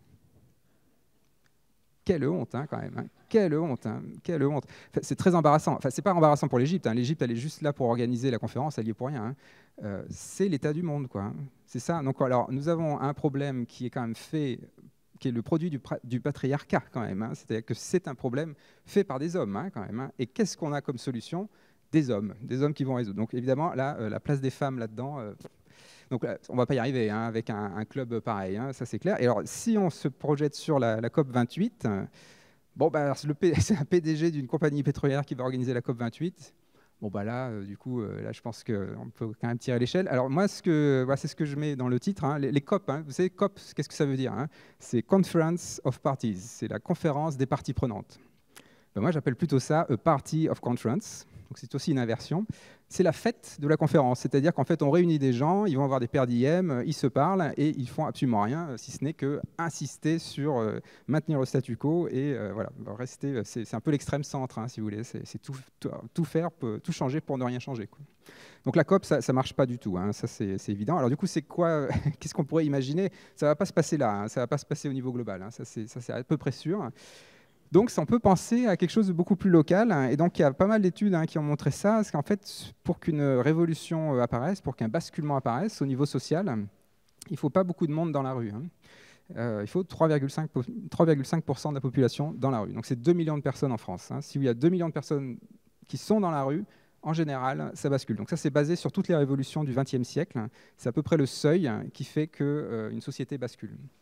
Quelle honte, hein, quand même. Hein. Quelle honte, hein. Quelle honte. Enfin, c'est très embarrassant. Enfin, c'est pas embarrassant pour l'Égypte. Hein. L'Égypte, elle est juste là pour organiser la conférence. Elle n'y est pour rien. Hein. C'est l'état du monde, quoi. C'est ça. Donc, alors, nous avons un problème qui est quand même fait, qui est le produit du patriarcat, quand même. Hein. C'est-à-dire que c'est un problème fait par des hommes, hein, quand même. Hein. Et qu'est-ce qu'on a comme solution? Des hommes qui vont résoudre. Donc, évidemment, là, la place des femmes là-dedans. Donc, on ne va pas y arriver hein, avec un club pareil, hein, ça c'est clair. Et alors, si on se projette sur la COP 28, bon, bah, c'est un PDG d'une compagnie pétrolière qui va organiser la COP 28. Bon, bah là, du coup, là, je pense qu'on peut quand même tirer l'échelle. Alors, moi, c'est ce que je mets dans le titre, hein, les COP. Hein, vous savez, COP, qu'est-ce que ça veut dire hein? C'est Conference of Parties, c'est la conférence des parties prenantes. Ben, moi, j'appelle plutôt ça a Party of Conference. Donc, c'est aussi une inversion. C'est la fête de la conférence, c'est-à-dire qu'en fait, on réunit des gens, ils vont avoir des paires d'IM, ils se parlent et ils font absolument rien, si ce n'est que insister sur maintenir le statu quo et voilà, rester. C'est un peu l'extrême centre, hein, si vous voulez. C'est tout faire, tout changer pour ne rien changer, quoi. Donc la COP, ça marche pas du tout, hein, ça c'est évident. Alors du coup, c'est quoi? Qu'est-ce qu'on pourrait imaginer? Ça va pas se passer là, hein, ça va pas se passer au niveau global, hein, ça c'est à peu près sûr. Donc, on peut penser à quelque chose de beaucoup plus local. Et donc, il y a pas mal d'études hein, qui ont montré ça. Parce qu'en fait, pour qu'une révolution apparaisse, pour qu'un basculement apparaisse au niveau social, il ne faut pas beaucoup de monde dans la rue. Hein. Il faut 3,5% de la population dans la rue. Donc, c'est 2 millions de personnes en France. Hein. Si il y a 2 millions de personnes qui sont dans la rue, en général, ça bascule. Donc ça, c'est basé sur toutes les révolutions du XXe siècle. C'est à peu près le seuil qui fait qu'une société bascule.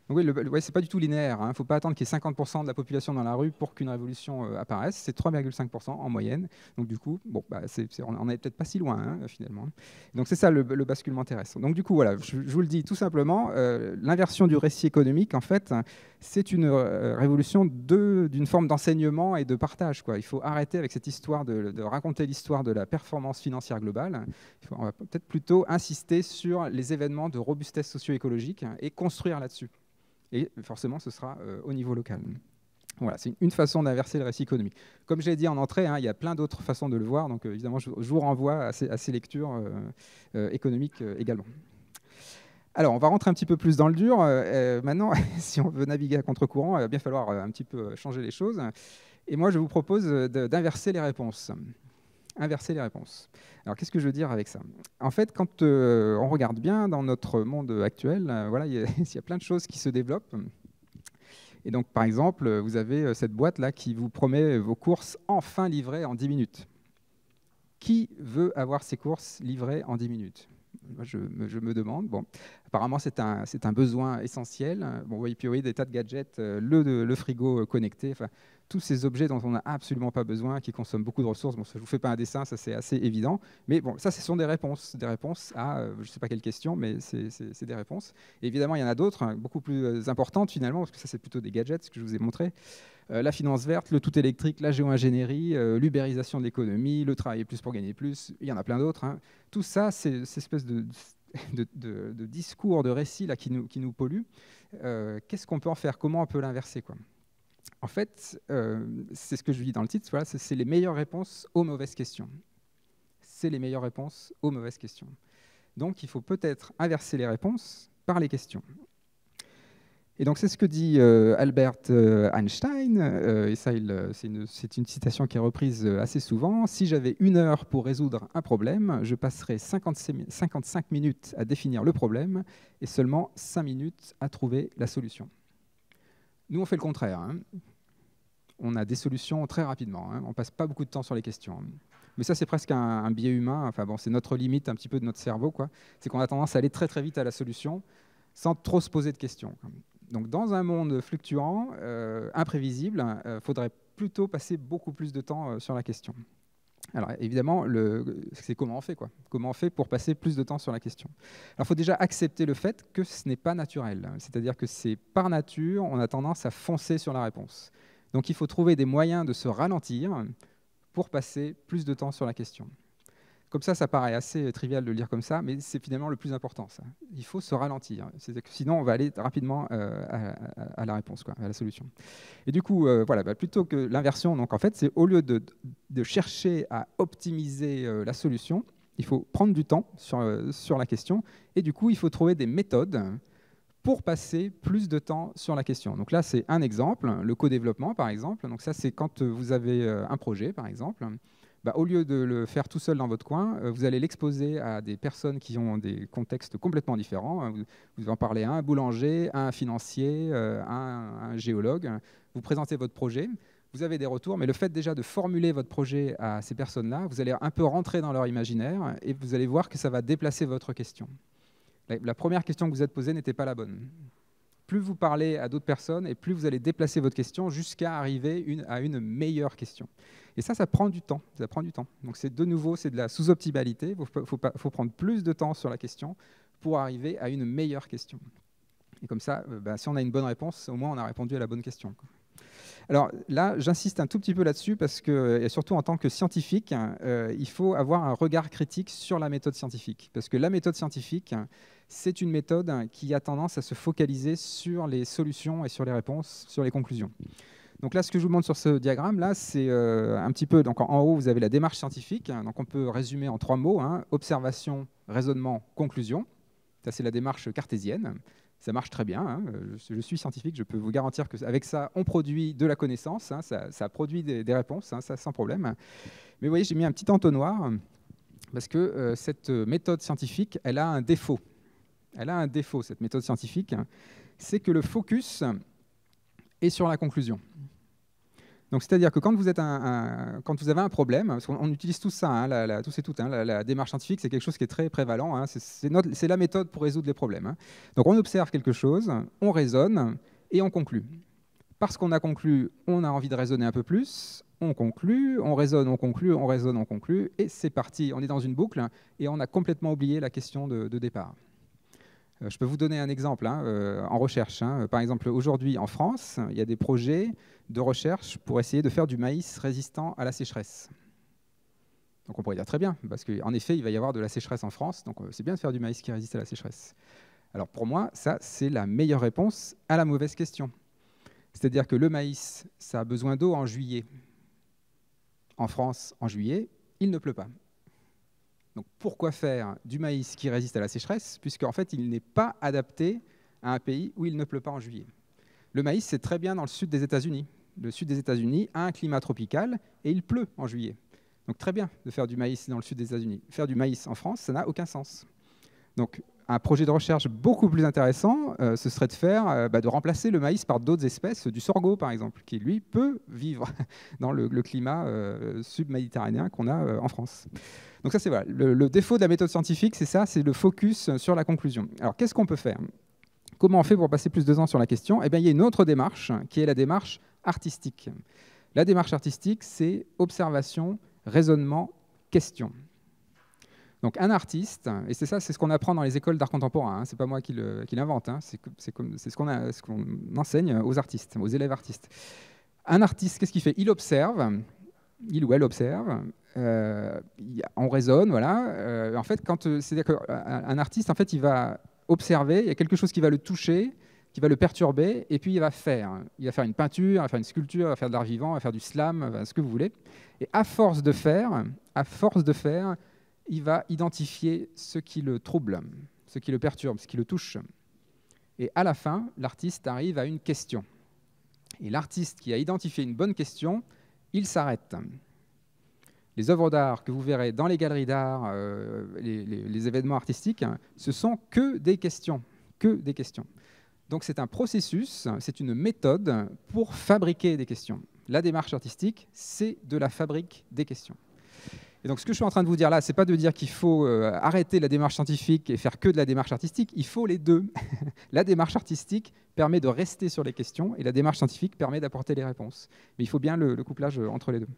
Donc oui, ouais, c'est pas du tout linéaire. Il ne faut pas attendre qu'il y ait 50% de la population dans la rue pour qu'une révolution apparaisse. C'est 3,5% en moyenne. Donc du coup, bon, bah, on n'est peut-être pas si loin finalement. Donc c'est ça le basculement terrestre. Donc du coup, voilà, je vous le dis tout simplement, l'inversion du récit économique, en fait, c'est une révolution d'une forme d'enseignement et de partage, quoi. Il faut arrêter avec cette histoire de raconter l'histoire de la performance financière globale. On va peut-être plutôt insister sur les événements de robustesse socio-écologique et construire là-dessus. Et forcément, ce sera au niveau local. Voilà, c'est une façon d'inverser le récit économique. Comme j'ai dit en entrée, il y a plein d'autres façons de le voir. Donc évidemment, je vous renvoie à ces lectures économiques également. Alors, on va rentrer un petit peu plus dans le dur. Maintenant, si on veut naviguer à contre-courant, il va bien falloir un petit peu changer les choses. Et moi, je vous propose d'inverser les réponses. Inverser les réponses. Alors, qu'est-ce que je veux dire avec ça? En fait, quand on regarde bien dans notre monde actuel, voilà, il y a plein de choses qui se développent. Et donc, par exemple, vous avez cette boîte-là qui vous promet vos courses enfin livrées en 10 minutes. Qui veut avoir ses courses livrées en 10 minutes? Moi, je me demande. Bon, apparemment, c'est un besoin essentiel. Bon, et puis, oui, des tas de gadgets, le frigo connecté, enfin, tous ces objets dont on n'a absolument pas besoin, qui consomment beaucoup de ressources. Bon, ça, je ne vous fais pas un dessin, ça c'est assez évident. Mais bon, ça, ce sont des réponses à, je ne sais pas quelle question, mais c'est des réponses. Et évidemment, il y en a d'autres, beaucoup plus importantes finalement, parce que ça, c'est plutôt des gadgets, ce que je vous ai montré. La finance verte, le tout électrique, la géo-ingénierie, l'ubérisation de l'économie, le travailler plus pour gagner plus, il y en a plein d'autres. Tout ça, c'est cette espèce de discours, de récit là, qui nous pollue. Qu'est-ce qu'on peut en faire? Comment on peut l'inverser, quoi? En fait, c'est ce que je dis dans le titre, voilà, c'est les meilleures réponses aux mauvaises questions. C'est les meilleures réponses aux mauvaises questions. Donc, il faut peut-être inverser les réponses par les questions. Et donc, c'est ce que dit Albert Einstein, et ça, c'est une citation qui est reprise assez souvent. « Si j'avais 1 heure pour résoudre un problème, je passerais 55 minutes à définir le problème et seulement 5 minutes à trouver la solution. » Nous, on fait le contraire. On a des solutions très rapidement. On ne passe pas beaucoup de temps sur les questions. Mais ça, c'est presque un biais humain. Enfin, bon, c'est notre limite un petit peu de notre cerveau, quoi. C'est qu'on a tendance à aller très, très vite à la solution sans trop se poser de questions. Donc, dans un monde fluctuant, imprévisible, faudrait plutôt passer beaucoup plus de temps sur la question. Alors, évidemment, c'est comment on fait, quoi. Comment on fait pour passer plus de temps sur la question? Alors, il faut déjà accepter le fait que ce n'est pas naturel. C'est-à-dire que c'est par nature, on a tendance à foncer sur la réponse. Donc, il faut trouver des moyens de se ralentir pour passer plus de temps sur la question. Comme ça paraît assez trivial de le lire comme ça, mais c'est finalement le plus important, ça. Il faut se ralentir. Sinon, on va aller rapidement à la réponse, quoi, à la solution. Et du coup, voilà, plutôt que l'inversion, donc en fait, c'est au lieu de chercher à optimiser la solution, il faut prendre du temps sur la question. Et du coup, il faut trouver des méthodes pour passer plus de temps sur la question. Donc là, c'est un exemple, le co-développement, par exemple. Donc ça, c'est quand vous avez un projet, par exemple. Au lieu de le faire tout seul dans votre coin, vous allez l'exposer à des personnes qui ont des contextes complètement différents. Vous en parlez à un boulanger, à un financier, à un géologue. Vous présentez votre projet, vous avez des retours, mais le fait déjà de formuler votre projet à ces personnes-là, vous allez un peu rentrer dans leur imaginaire et vous allez voir que ça va déplacer votre question. La première question que vous êtes posée n'était pas la bonne. Plus vous parlez à d'autres personnes et plus vous allez déplacer votre question jusqu'à arriver à une meilleure question. Et ça prend du temps. Ça prend du temps. Donc c'est de nouveau, c'est de la sous-optimalité. Il faut prendre plus de temps sur la question pour arriver à une meilleure question. Et comme ça, si on a une bonne réponse, au moins on a répondu à la bonne question. Alors là, j'insiste un tout petit peu là-dessus parce que, et surtout en tant que scientifique, il faut avoir un regard critique sur la méthode scientifique. Parce que la méthode scientifique, c'est une méthode qui a tendance à se focaliser sur les solutions et sur les réponses, sur les conclusions. Donc là, ce que je vous montre sur ce diagramme-là, c'est un petit peu... Donc en haut, vous avez la démarche scientifique. Donc on peut résumer en 3 mots. Observation, raisonnement, conclusion. Ça, c'est la démarche cartésienne. Ça marche très bien. Je suis scientifique, je peux vous garantir qu'avec ça, on produit de la connaissance. Ça produit des réponses, ça sans problème. Mais vous voyez, j'ai mis un petit entonnoir parce que cette méthode scientifique, elle a un défaut. Elle a un défaut, cette méthode scientifique. C'est que le focus est sur la conclusion. Donc, c'est-à-dire que quand vous, quand vous avez un problème, parce qu'on utilise tout ça, hein, tous et toutes, hein, la démarche scientifique, c'est quelque chose qui est très prévalent, hein, c'est la méthode pour résoudre les problèmes. Hein. Donc, on observe quelque chose, on raisonne et on conclut. Parce qu'on a conclu, on a envie de raisonner un peu plus, on conclut, on raisonne, on conclut, on raisonne, on conclut, et c'est parti, on est dans une boucle, et on a complètement oublié la question de départ. Je peux vous donner un exemple hein, en recherche. Hein. Par exemple, aujourd'hui en France, il y a des projets de recherche pour essayer de faire du maïs résistant à la sécheresse. Donc on pourrait dire très bien, parce qu'en effet, il va y avoir de la sécheresse en France, donc c'est bien de faire du maïs qui résiste à la sécheresse. Alors pour moi, ça, c'est la meilleure réponse à la mauvaise question. C'est-à-dire que le maïs, ça a besoin d'eau en juillet. En France, en juillet, il ne pleut pas. Donc pourquoi faire du maïs qui résiste à la sécheresse, puisqu'en fait, il n'est pas adapté à un pays où il ne pleut pas en juillet. Le maïs, c'est très bien dans le sud des États-Unis. Le sud des États-Unis a un climat tropical et il pleut en juillet. Donc très bien de faire du maïs dans le sud des États-Unis. Faire du maïs en France, ça n'a aucun sens. Donc un projet de recherche beaucoup plus intéressant, ce serait de remplacer le maïs par d'autres espèces, du sorgho par exemple, qui lui peut vivre dans le climat subméditerranéen qu'on a en France. Donc ça c'est voilà, le défaut de la méthode scientifique, c'est ça, c'est le focus sur la conclusion. Alors qu'est-ce qu'on peut faire ? Comment on fait pour passer plus de temps sur la question ? Eh bien, il y a une autre démarche qui est la démarche artistique. La démarche artistique, c'est observation, raisonnement, question. Donc un artiste, et c'est ça, c'est ce qu'on apprend dans les écoles d'art contemporain, hein, c'est pas moi qui l'invente, hein, c'est ce qu'on enseigne aux artistes, aux élèves artistes. Un artiste, qu'est-ce qu'il fait ? Il observe, il ou elle observe, on raisonne, voilà. En fait, c'est-à-dire qu'un artiste, en fait, il va observer, il y a quelque chose qui va le toucher, qui va le perturber, et puis il va faire. Il va faire une peinture, il va faire une sculpture, il va faire de l'art vivant, il va faire du slam, ce que vous voulez. Et à force de faire, il va identifier ce qui le trouble, ce qui le perturbe, ce qui le touche. Et à la fin, l'artiste arrive à une question. Et l'artiste qui a identifié une bonne question, il s'arrête. Les œuvres d'art que vous verrez dans les galeries d'art, les événements artistiques, ce sont que des questions. Que des questions. Donc c'est un processus, c'est une méthode pour fabriquer des questions. La démarche artistique, c'est de la fabrique des questions. Et donc ce que je suis en train de vous dire là, ce n'est pas de dire qu'il faut arrêter la démarche scientifique et faire que de la démarche artistique, il faut les deux. La démarche artistique permet de rester sur les questions et la démarche scientifique permet d'apporter les réponses. Mais il faut bien le couplage entre les deux.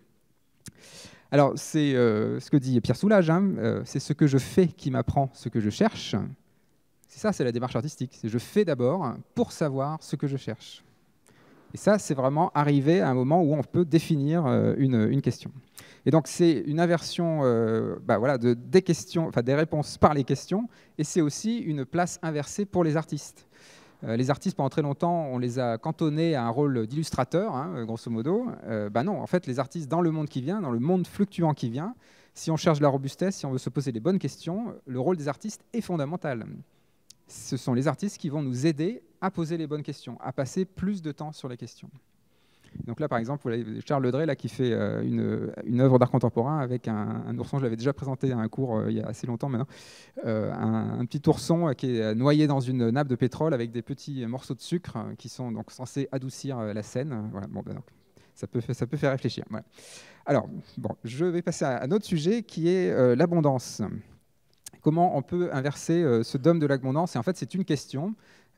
Alors c'est ce que dit Pierre Soulages, hein, c'est ce que je fais qui m'apprend ce que je cherche. C'est ça, c'est la démarche artistique. C'est je fais d'abord pour savoir ce que je cherche. Et ça, c'est vraiment arriver à un moment où on peut définir une question. Et donc, c'est une inversion des questions, enfin, des réponses par les questions, et c'est aussi une place inversée pour les artistes. Les artistes, pendant très longtemps, on les a cantonnés à un rôle d'illustrateur, hein, grosso modo. Non, en fait, les artistes, dans le monde qui vient, dans le monde fluctuant qui vient, si on cherche la robustesse, si on veut se poser les bonnes questions, le rôle des artistes est fondamental. Ce sont les artistes qui vont nous aider à poser les bonnes questions, à passer plus de temps sur les questions. Donc là, par exemple, vous avez Charles Ledré là, qui fait une œuvre d'art contemporain avec un ourson. Je l'avais déjà présenté à un cours il y a assez longtemps maintenant. Un petit ourson qui est noyé dans une nappe de pétrole avec des petits morceaux de sucre qui sont donc censés adoucir la scène. Voilà. Bon, donc, ça peut faire réfléchir. Voilà. Alors, je vais passer à un autre sujet qui est l'abondance. Comment on peut inverser ce dogme de l'abondance ? Et en fait, c'est une question.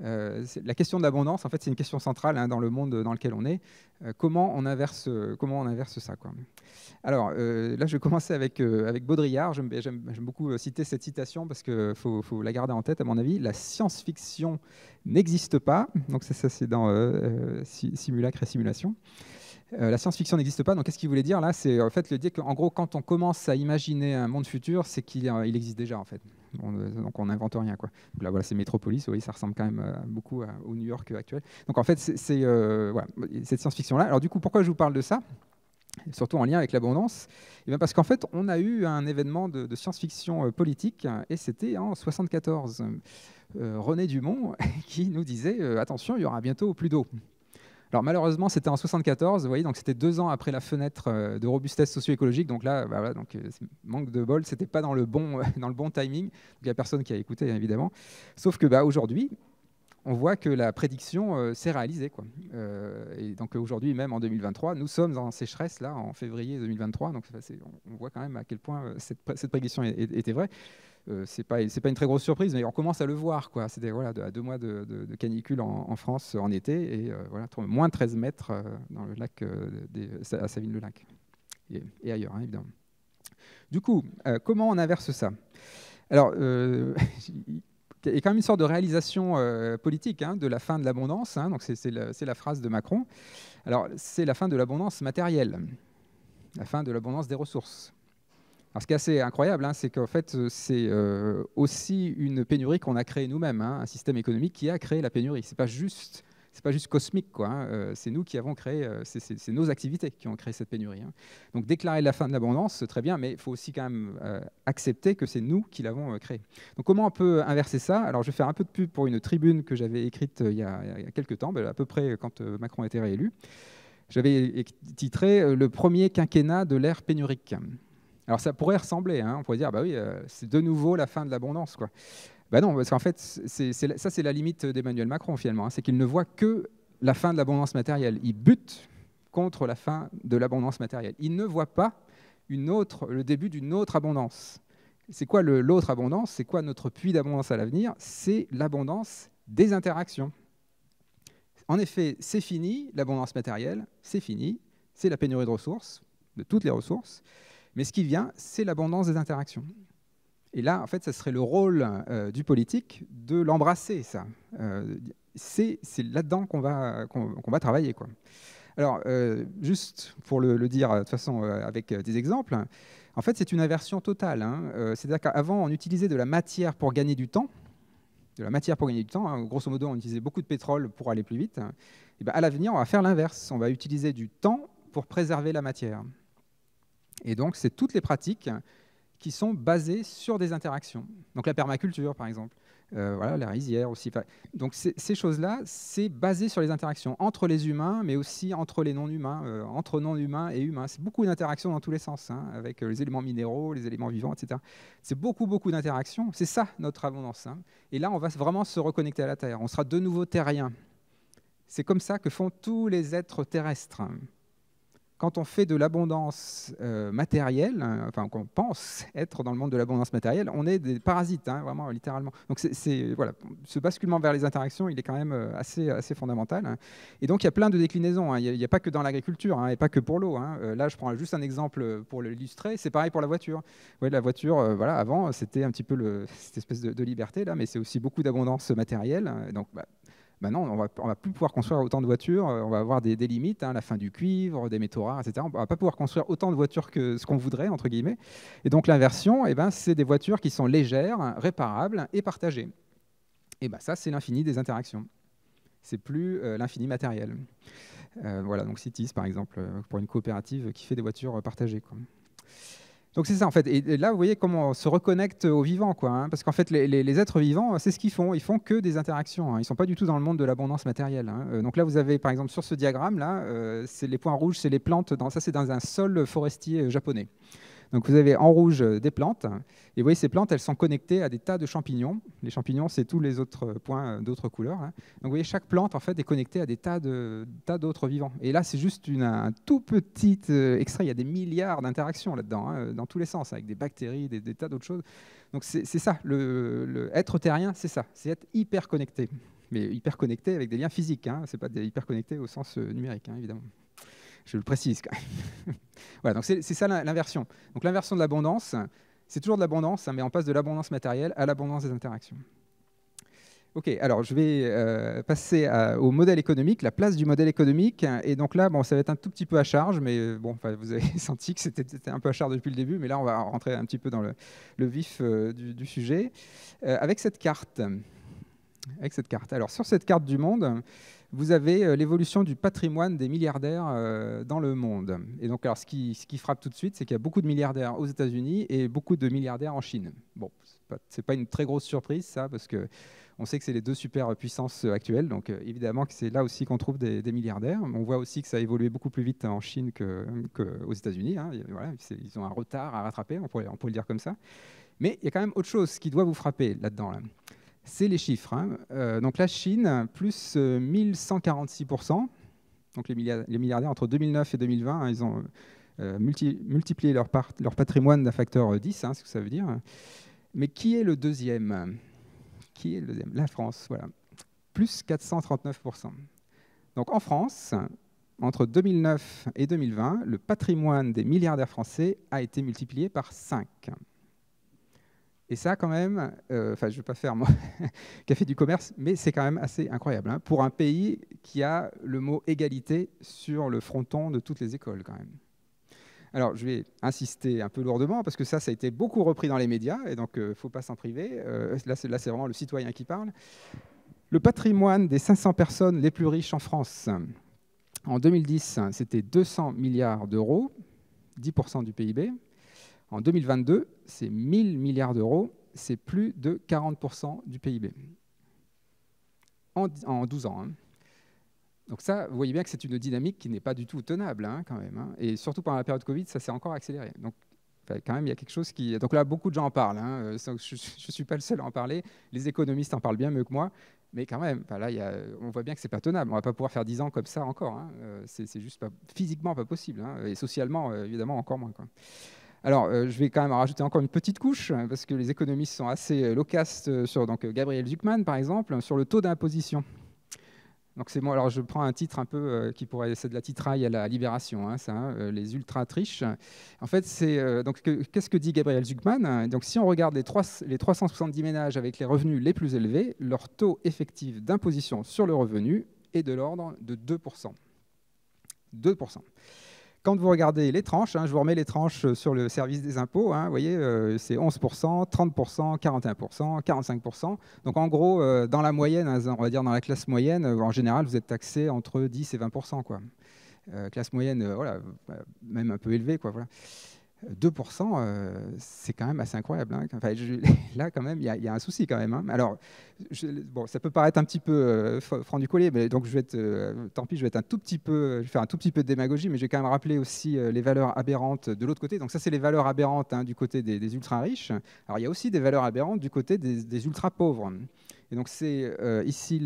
La question de l'abondance, en fait, c'est une question centrale dans le monde dans lequel on est. Comment on inverse ça, quoi. Alors, là, je vais commencer avec Baudrillard. J'aime beaucoup citer cette citation parce qu'il faut la garder en tête, à mon avis. La science-fiction n'existe pas. Donc, ça c'est dans Simulacre et Simulation. La science-fiction n'existe pas, donc qu'est-ce qu'il voulait dire là ? C'est en fait le dire qu'en gros, quand on commence à imaginer un monde futur, c'est qu'il existe déjà en fait. Donc on n'invente rien, quoi. Donc là, voilà, c'est Metropolis, vous voyez, ça ressemble quand même beaucoup au New York actuel. Donc en fait, c'est voilà, cette science-fiction-là. Alors du coup, pourquoi je vous parle de ça ? Surtout en lien avec l'abondance, et bien parce qu'en fait, on a eu un événement de science-fiction politique, et c'était en 1974. René Dumont qui nous disait attention, il y aura bientôt plus d'eau. Alors malheureusement, c'était en 1974, vous voyez, donc c'était 2 ans après la fenêtre de robustesse socio-écologique. Donc là, voilà, donc, manque de bol, c'était pas dans le bon timing. Il n'y a personne qui a écouté, évidemment. Sauf que aujourd'hui, on voit que la prédiction s'est réalisée, quoi. Et donc aujourd'hui, même en 2023, nous sommes en sécheresse, là, en février 2023. Donc on voit quand même à quel point cette prédiction était vraie. C'est pas une très grosse surprise, mais on commence à le voir, quoi. C'était voilà, à 2 mois de canicule en France en été, et voilà, moins de 13 mètres dans le lac à Savines-le-Lac et ailleurs, hein, évidemment. Du coup, comment on inverse ça? Alors, il y a quand même une sorte de réalisation politique, hein, de la fin de l'abondance, hein, donc c'est la phrase de Macron. Alors, c'est la fin de l'abondance matérielle, la fin de l'abondance des ressources. Alors, ce qui est assez incroyable, hein, c'est qu'en fait, c'est aussi une pénurie qu'on a créée nous-mêmes, hein, un système économique qui a créé la pénurie. C'est pas juste cosmique, quoi, hein. C'est nous qui avons créé, c'est nos activités qui ont créé cette pénurie, hein. Donc déclarer la fin de l'abondance, c'est très bien, mais il faut aussi quand même accepter que c'est nous qui l'avons créé. Donc comment on peut inverser ça? Alors je vais faire un peu de pub pour une tribune que j'avais écrite il y a quelques temps, à peu près quand Macron a été réélu. J'avais titré « Le premier quinquennat de l'ère pénurique ». Alors ça pourrait ressembler, hein, on pourrait dire, bah oui, c'est de nouveau la fin de l'abondance, quoi. Bah non, parce qu'en fait, ça c'est la limite d'Emmanuel Macron finalement, hein, c'est qu'il ne voit que la fin de l'abondance matérielle. Il bute contre la fin de l'abondance matérielle. Il ne voit pas le début d'une autre abondance. C'est quoi l'autre abondance? C'est quoi notre puits d'abondance à l'avenir? C'est l'abondance des interactions. En effet, c'est fini, l'abondance matérielle, c'est fini, c'est la pénurie de ressources, de toutes les ressources. Mais ce qui vient, c'est l'abondance des interactions. Et là, en fait, ça serait le rôle du politique de l'embrasser, ça. C'est là-dedans qu'on va travailler, quoi. Alors, juste pour le dire de toute façon avec des exemples, en fait, c'est une inversion totale, hein. C'est-à-dire qu'avant, on utilisait de la matière pour gagner du temps. Hein. Grosso modo, on utilisait beaucoup de pétrole pour aller plus vite. Et bien, à l'avenir, on va faire l'inverse. On va utiliser du temps pour préserver la matière. Et donc, c'est toutes les pratiques qui sont basées sur des interactions. Donc la permaculture, par exemple, voilà, la rizière aussi. Donc ces choses-là, c'est basé sur les interactions entre les humains, mais aussi entre les non-humains, entre non-humains et humains. C'est beaucoup d'interactions dans tous les sens, hein, avec les éléments minéraux, les éléments vivants, etc. C'est beaucoup d'interactions. C'est ça, notre abondance, hein. Et là, on va vraiment se reconnecter à la Terre. On sera de nouveau terrien. C'est comme ça que font tous les êtres terrestres. Quand on fait de l'abondance matérielle, enfin qu'on pense être dans le monde de l'abondance matérielle, on est des parasites, hein, vraiment, littéralement. Donc voilà, ce basculement vers les interactions, il est quand même assez fondamental, hein. Et donc il y a plein de déclinaisons, hein. Il n'y a pas que dans l'agriculture, hein, et pas que pour l'eau, hein. Là, je prends juste un exemple pour l'illustrer. C'est pareil pour la voiture. Ouais, la voiture, voilà, avant, c'était un petit peu cette espèce de liberté, là, mais c'est aussi beaucoup d'abondance matérielle. Donc, maintenant, on ne va plus pouvoir construire autant de voitures, on va avoir des limites, hein, la fin du cuivre, des métaux rares, etc. On ne va pas pouvoir construire autant de voitures que ce qu'on voudrait, entre guillemets. Et donc l'inversion, c'est des voitures qui sont légères, réparables et partagées. Et ça, c'est l'infini des interactions. C'est plus l'infini matériel. Voilà, donc Citis, par exemple, pour une coopérative qui fait des voitures partagées, quoi. Donc c'est ça en fait. Et là, vous voyez comment on se reconnecte aux vivants, quoi, hein, parce qu'en fait, les êtres vivants, c'est ce qu'ils font. Ils font que des interactions, hein. Ils ne sont pas du tout dans le monde de l'abondance matérielle, hein. Donc là, vous avez par exemple sur ce diagramme-là, c'est les points rouges, c'est les plantes. Ça, c'est dans un sol forestier japonais. Donc vous avez en rouge des plantes, et vous voyez ces plantes, elles sont connectées à des tas de champignons. Les champignons, c'est tous les autres points d'autres couleurs, hein. Donc vous voyez, chaque plante en fait est connectée à des tas d'autres vivants. Et là, c'est juste un tout petit extrait. Il y a des milliards d'interactions là-dedans, hein, dans tous les sens, avec des bactéries, des tas d'autres choses. Donc c'est ça, être terrien, c'est ça, c'est être hyper connecté. Mais hyper connecté avec des liens physiques, hein. C'est pas hyper connecté au sens numérique, hein, évidemment. Je le précise quand même. Voilà, donc c'est ça l'inversion. Donc l'inversion de l'abondance, c'est toujours de l'abondance, hein, mais on passe de l'abondance matérielle à l'abondance des interactions. Ok, alors je vais passer au modèle économique, la place du modèle économique. Et donc là, bon, ça va être un tout petit peu à charge, mais bon, vous avez senti que c'était un peu à charge depuis le début, mais là, on va rentrer un petit peu dans le vif du sujet. Avec cette carte. Alors sur cette carte du monde, vous avez l'évolution du patrimoine des milliardaires dans le monde. Et donc, alors, ce qui frappe tout de suite, c'est qu'il y a beaucoup de milliardaires aux États-Unis et beaucoup de milliardaires en Chine. Bon, c'est pas une très grosse surprise, ça, parce qu'on sait que c'est les deux superpuissances actuelles. Donc, évidemment, que c'est là aussi qu'on trouve des milliardaires. On voit aussi que ça a évolué beaucoup plus vite en Chine qu'aux États-Unis, hein. Voilà, ils ont un retard à rattraper, on pourrait le dire comme ça. Mais il y a quand même autre chose qui doit vous frapper là-dedans, là. C'est les chiffres, hein. Donc la Chine, plus 1146%. Donc les milliardaires, entre 2009 et 2020, hein, ils ont multiplié leur patrimoine d'un facteur 10, hein, c'est ce que ça veut dire. Mais qui est le deuxième? Qui est le deuxième? La France, voilà. Plus 439%. Donc en France, entre 2009 et 2020, le patrimoine des milliardaires français a été multiplié par 5. Et ça, quand même, je ne vais pas faire moi qui a fait du commerce, mais c'est quand même assez incroyable, hein, pour un pays qui a le mot égalité sur le fronton de toutes les écoles, quand même. Alors, je vais insister un peu lourdement, parce que ça a été beaucoup repris dans les médias, et donc il ne faut pas s'en priver. Là, c'est vraiment le citoyen qui parle. Le patrimoine des 500 personnes les plus riches en France, en 2010, c'était 200 milliards d'euros, 10% du PIB. En 2022, c'est 1000 milliards d'euros, c'est plus de 40% du PIB. En 12 ans. Hein. Donc ça, vous voyez bien que c'est une dynamique qui n'est pas du tout tenable, hein, quand même. Hein. Et surtout pendant la période Covid, ça s'est encore accéléré. Donc quand même, il y a quelque chose qui... Donc là, beaucoup de gens en parlent. Hein. Je ne suis pas le seul à en parler. Les économistes en parlent bien mieux que moi. Mais quand même, là, on voit bien que ce n'est pas tenable. On ne va pas pouvoir faire 10 ans comme ça encore. Hein. C'est juste pas, physiquement pas possible. Hein. Et socialement, évidemment, encore moins. Quoi. Alors, je vais quand même rajouter encore une petite couche, parce que les économistes sont assez loquaces sur Gabriel Zucman, par exemple, sur le taux d'imposition. Donc c'est moi. Alors je prends un titre un peu qui pourrait, c'est de la titraille à la Libération, hein, ça, hein, les ultra triches. En fait, qu'est-ce que dit Gabriel Zucman? Donc si on regarde les 370 ménages avec les revenus les plus élevés, leur taux effectif d'imposition sur le revenu est de l'ordre de 2%. 2%. Quand vous regardez les tranches, hein, je vous remets les tranches sur le service des impôts, hein, vous voyez, c'est 11%, 30%, 41%, 45%. Donc en gros, dans la moyenne, on va dire dans la classe moyenne, en général, vous êtes taxé entre 10 et 20%. Quoi. Classe moyenne, voilà, même un peu élevée. Quoi, voilà. 2%, c'est quand même assez incroyable. Hein. Enfin, là, quand même, il y a un souci quand même. Hein. Alors, bon, ça peut paraître un petit peu franc du collier, mais donc je vais tant pis, je vais faire un tout petit peu de démagogie, mais je vais quand même rappeler aussi les valeurs aberrantes de l'autre côté. Donc ça, c'est les valeurs aberrantes, hein, du côté des ultra riches. Alors, il y a aussi des valeurs aberrantes du côté des ultra pauvres. Et donc c'est ici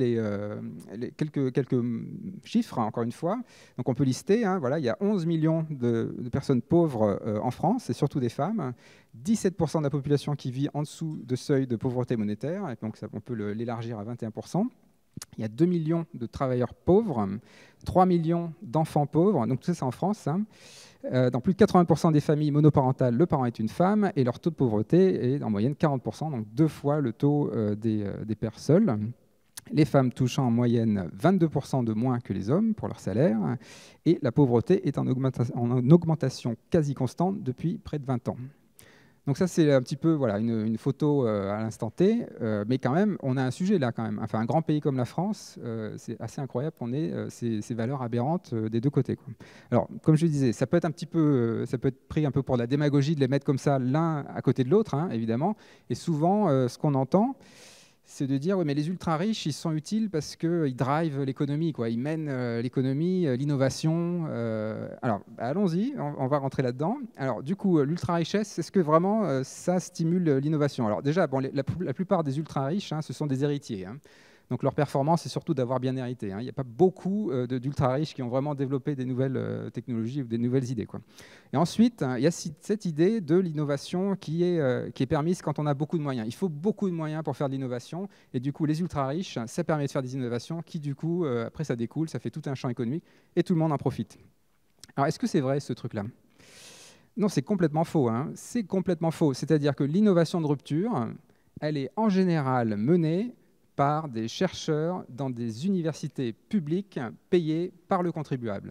quelques chiffres, encore une fois. Donc on peut lister, hein, voilà, il y a 11 millions de personnes pauvres en France, et surtout des femmes. 17% de la population qui vit en dessous de seuil de pauvreté monétaire, et donc ça, on peut l'élargir à 21%. Il y a 2 millions de travailleurs pauvres, 3 millions d'enfants pauvres, donc tout ça c'est en France. Hein. Dans plus de 80% des familles monoparentales, le parent est une femme et leur taux de pauvreté est en moyenne 40%, donc 2 fois le taux des pères seuls. Les femmes touchant en moyenne 22% de moins que les hommes pour leur salaire, et la pauvreté est en augmentation quasi constante depuis près de 20 ans. Donc ça, c'est un petit peu voilà, une photo à l'instant T, mais quand même, on a un sujet là quand même. Enfin, un grand pays comme la France, c'est assez incroyable qu'on ait ces valeurs aberrantes des deux côtés. Quoi. Alors, comme je disais, ça peut être pris un peu pour la démagogie de les mettre comme ça l'un à côté de l'autre, hein, évidemment. Et souvent, ce qu'on entend, c'est de dire oui, mais les ultra riches, ils sont utiles parce qu'ils drivent l'économie, quoi. Ils mènent l'économie, l'innovation. Alors, allons-y, on va rentrer là-dedans. Alors, du coup, l'ultra richesse, est-ce que vraiment ça stimule l'innovation? Alors, déjà, bon, la plupart des ultra riches, hein, ce sont des héritiers. Hein. Donc, leur performance, c'est surtout d'avoir bien hérité. Hein. Il n'y a pas beaucoup d'ultra riches qui ont vraiment développé des nouvelles technologies ou des nouvelles idées, quoi. Et ensuite, il y a cette idée de l'innovation qui est permise quand on a beaucoup de moyens. Il faut beaucoup de moyens pour faire de l'innovation. Et du coup, les ultra-riches, ça permet de faire des innovations qui, du coup, après, ça découle, ça fait tout un champ économique et tout le monde en profite. Alors, est-ce que c'est vrai, ce truc-là? Non, c'est complètement faux. Hein. C'est complètement faux. C'est-à-dire que l'innovation de rupture, elle est en général menée par des chercheurs dans des universités publiques payées par le contribuable.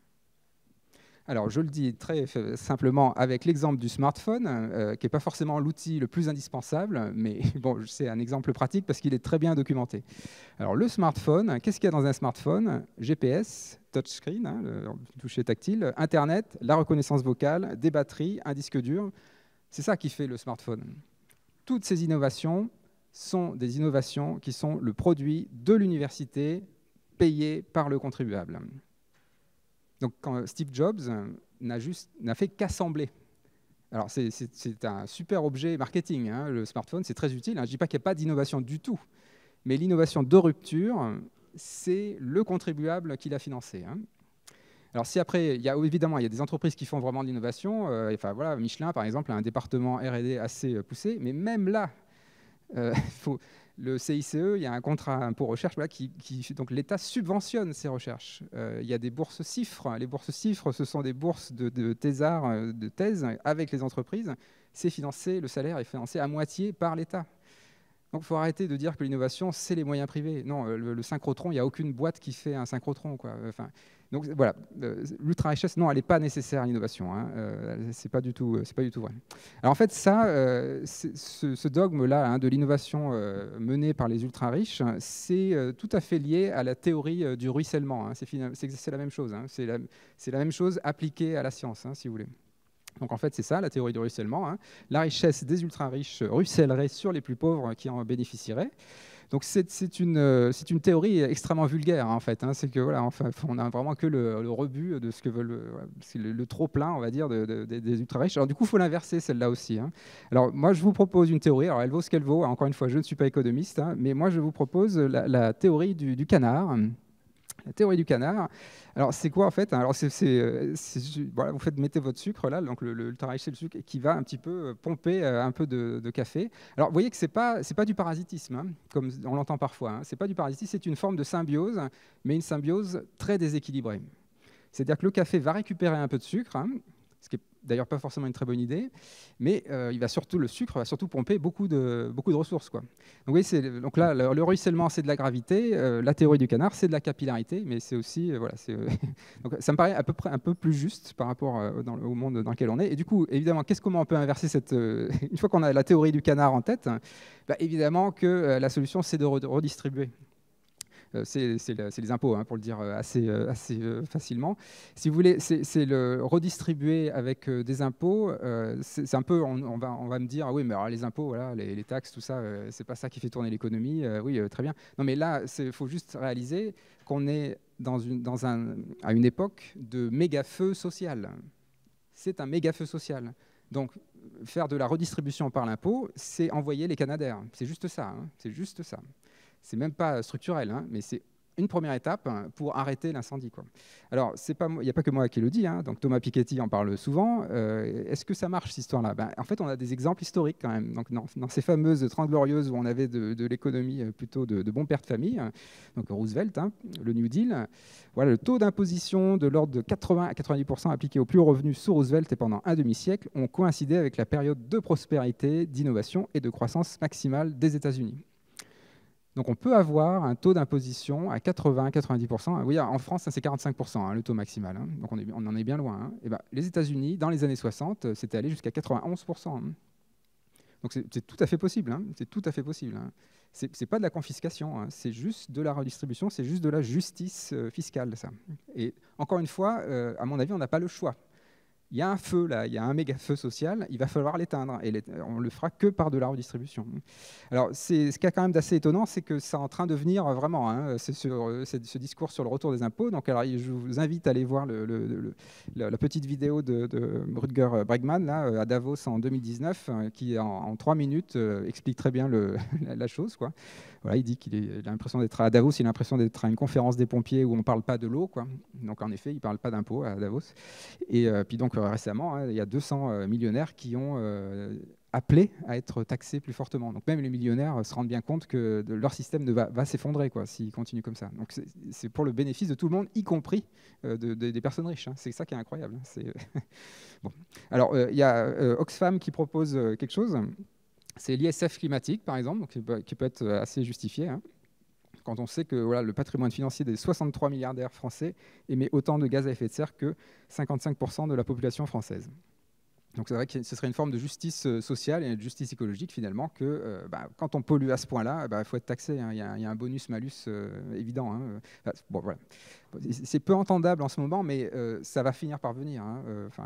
Alors, je le dis très simplement avec l'exemple du smartphone, qui n'est pas forcément l'outil le plus indispensable, mais bon, c'est un exemple pratique parce qu'il est très bien documenté. Alors, le smartphone, qu'est-ce qu'il y a dans un smartphone? GPS, touchscreen, hein, le toucher tactile, Internet, la reconnaissance vocale, des batteries, un disque dur. C'est ça qui fait le smartphone. Toutes ces innovations sont des innovations qui sont le produit de l'université payée par le contribuable. Donc, quand Steve Jobs n'a fait qu'assembler Alors, c'est un super objet marketing, hein, le smartphone, c'est très utile, hein. Je ne dis pas qu'il n'y a pas d'innovation du tout, mais l'innovation de rupture, c'est le contribuable qui l'a financé, hein. Alors, si après, évidemment, il y a des entreprises qui font vraiment de l'innovation. Enfin, voilà, Michelin, par exemple, a un département R&D assez poussé, mais même là, faut, le CICE, il y a un contrat pour recherche, voilà, donc l'État subventionne ces recherches. Il y a des bourses CIFRE. Les bourses CIFRE, ce sont des bourses de thésards, de thèse avec les entreprises. C'est financé, le salaire est financé à moitié par l'État. Donc il faut arrêter de dire que l'innovation, c'est les moyens privés. Non, le synchrotron, il n'y a aucune boîte qui fait un synchrotron, quoi. Enfin, donc voilà, l'ultra richesse, non, elle n'est pas nécessaire à l'innovation, hein. C'est pas du tout vrai. Alors en fait, ça, ce dogme-là, hein, de l'innovation menée par les ultra riches, c'est tout à fait lié à la théorie du ruissellement, hein. C'est la même chose, hein. C'est la même chose appliquée à la science, hein, si vous voulez. Donc en fait, c'est ça, la théorie du ruissellement, hein. La richesse des ultra-riches ruissellerait sur les plus pauvres qui en bénéficieraient. Donc c'est une théorie extrêmement vulgaire, hein, en fait, hein. C'est que voilà, enfin, on n'a vraiment que le rebut de ce que veulent, c'est le trop-plein, on va dire, des ultra-riches. Alors du coup, il faut l'inverser, celle-là aussi, hein. Alors moi, je vous propose une théorie, alors elle vaut ce qu'elle vaut. Encore une fois, je ne suis pas économiste, hein, mais moi, je vous propose la théorie du canard. La théorie du canard. Alors, c'est quoi en fait? Alors, voilà, mettez votre sucre là, donc l'ultra riche, c'est le sucre qui va un petit peu pomper un peu de café. Alors, vous voyez que c'est pas du parasitisme, hein, comme on l'entend parfois, hein. C'est pas du parasitisme, c'est une forme de symbiose, mais une symbiose très déséquilibrée. C'est-à-dire que le café va récupérer un peu de sucre, hein, ce qui est d'ailleurs pas forcément une très bonne idée, mais le sucre va surtout pomper beaucoup de ressources, quoi. Donc, oui, donc là, le ruissellement, c'est de la gravité, la théorie du canard, c'est de la capillarité, mais c'est aussi, voilà, donc ça me paraît à peu près un peu plus juste par rapport au monde dans lequel on est. Et du coup, évidemment, comment on peut inverser une fois qu'on a la théorie du canard en tête, bah, évidemment que la solution, c'est de redistribuer. C'est les impôts, hein, pour le dire assez facilement. Si vous voulez, c'est le redistribuer avec des impôts. C'est un peu, on va me dire, ah oui, mais alors les impôts, voilà, les taxes, tout ça, c'est pas ça qui fait tourner l'économie. Oui, très bien. Non, mais là, il faut juste réaliser qu'on est à une époque de méga-feu social. C'est un méga-feu social. Donc, faire de la redistribution par l'impôt, c'est envoyer les canadaires. C'est juste ça, hein, c'est juste ça. C'est même pas structurel, hein, mais c'est une première étape pour arrêter l'incendie, quoi. Alors, il n'y a pas que moi qui le dis, hein, donc Thomas Piketty en parle souvent. Est-ce que ça marche, cette histoire-là? Ben, en fait, on a des exemples historiques quand même. Donc, dans ces fameuses 30 glorieuses où on avait de l'économie plutôt de bons pères de famille, donc Roosevelt, hein, le New Deal, voilà, le taux d'imposition de l'ordre de 80 à 90% appliqué aux plus hauts revenus sous Roosevelt et pendant un demi-siècle ont coïncidé avec la période de prospérité, d'innovation et de croissance maximale des États-Unis. Donc on peut avoir un taux d'imposition à 80-90%. Oui, en France, c'est 45%, hein, le taux maximal, hein. Donc on en est bien loin, hein. Et ben, les États-Unis, dans les années 60, c'était allé jusqu'à 91%, hein. Donc c'est tout à fait possible, hein. C'est tout à fait possible, hein. C'est pas de la confiscation, hein. C'est juste de la redistribution, c'est juste de la justice fiscale, ça. Et encore une fois, à mon avis, on n'a pas le choix. Il y a un feu là, il y a un méga feu social, il va falloir l'éteindre et on le fera que par de la redistribution. Alors, ce qui est quand même d'assez étonnant, c'est que c'est en train de venir vraiment, hein, c'est ce discours sur le retour des impôts. Donc, alors, je vous invite à aller voir la petite vidéo de Rutger Bregman là, à Davos en 2019, qui en 3 minutes explique très bien la chose, quoi. Voilà, il dit qu'il a l'impression d'être à Davos, il a l'impression d'être à une conférence des pompiers où on ne parle pas de l'eau, quoi. Donc en effet, il ne parle pas d'impôts à Davos. Et puis donc récemment, hein, il y a 200 millionnaires qui ont appelé à être taxés plus fortement. Donc même les millionnaires se rendent bien compte que leur système va s'effondrer, quoi, s'il continue comme ça. Donc c'est pour le bénéfice de tout le monde, y compris des personnes riches, hein. C'est ça qui est incroyable, hein. Bon. Alors il y a Oxfam qui propose quelque chose. C'est l'ISF climatique, par exemple, donc, qui peut être assez justifié, hein, quand on sait que voilà, le patrimoine financier des 63 milliardaires français émet autant de gaz à effet de serre que 55% de la population française. Donc c'est vrai que ce serait une forme de justice sociale et de justice écologique finalement que quand on pollue à ce point-là, il faut être taxé, hein. Il y a un bonus-malus évident, hein. Bon, voilà. C'est peu entendable en ce moment, mais ça va finir par venir, hein.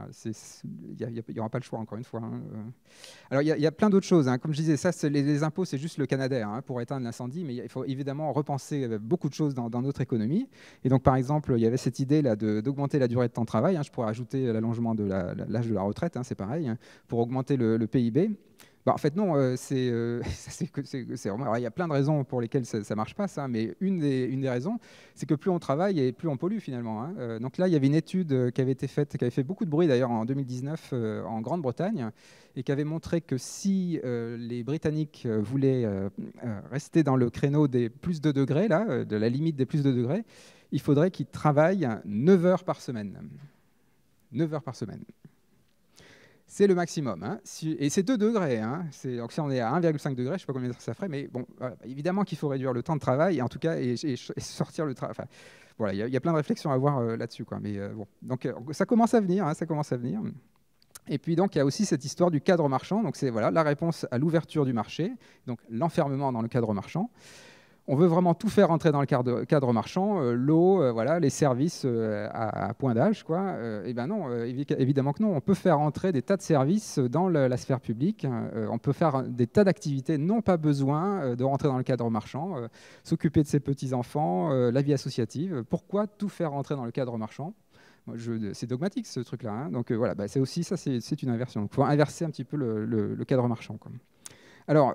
Il n'y aura pas le choix, encore une fois, hein. Alors, il y a plein d'autres choses, hein. Comme je disais, ça, les impôts, c'est juste le Canadair, hein, pour éteindre l'incendie, mais il faut évidemment repenser beaucoup de choses dans notre économie. Et donc, par exemple, il y avait cette idée là d'augmenter la durée de temps de travail, hein. Je pourrais ajouter l'allongement de l'âge de la retraite, hein. C'est pareil, pour augmenter le PIB. Bah, en fait, non, vraiment... Alors, il y a plein de raisons pour lesquelles ça ne marche pas, ça, mais une des raisons, c'est que plus on travaille et plus on pollue, finalement. Hein. Donc là, il y avait une étude qui avait été faite, qui avait fait beaucoup de bruit, d'ailleurs, en 2019, en Grande-Bretagne, et qui avait montré que si les Britanniques voulaient rester dans le créneau des plus de degrés, là, de la limite des plus de degrés, il faudrait qu'ils travaillent 9 heures par semaine. 9 heures par semaine. C'est le maximum. Hein. Et c'est 2 degrés. Hein. Donc si on est à 1,5 degré, je ne sais pas combien ça ferait, mais bon, voilà. Évidemment qu'il faut réduire le temps de travail, en tout cas, et sortir le travail. Enfin, voilà, il y a plein de réflexions à avoir là-dessus. Mais bon. Donc ça commence à venir. Hein, ça commence à venir. Et puis donc il y a aussi cette histoire du cadre marchand. Donc c'est voilà, la réponse à l'ouverture du marché, donc l'enfermement dans le cadre marchand. On veut vraiment tout faire entrer dans le cadre marchand, l'eau, voilà, les services à point d'âge, quoi. Eh bien non, évidemment que non. On peut faire entrer des tas de services dans la sphère publique. On peut faire des tas d'activités, non pas besoin de rentrer dans le cadre marchand, s'occuper de ses petits-enfants, la vie associative. Pourquoi tout faire rentrer dans le cadre marchand ? C'est dogmatique, ce truc-là. Hein. Donc voilà, c'est aussi ça, c'est une inversion. Il faut inverser un petit peu le cadre marchand, quoi. Alors,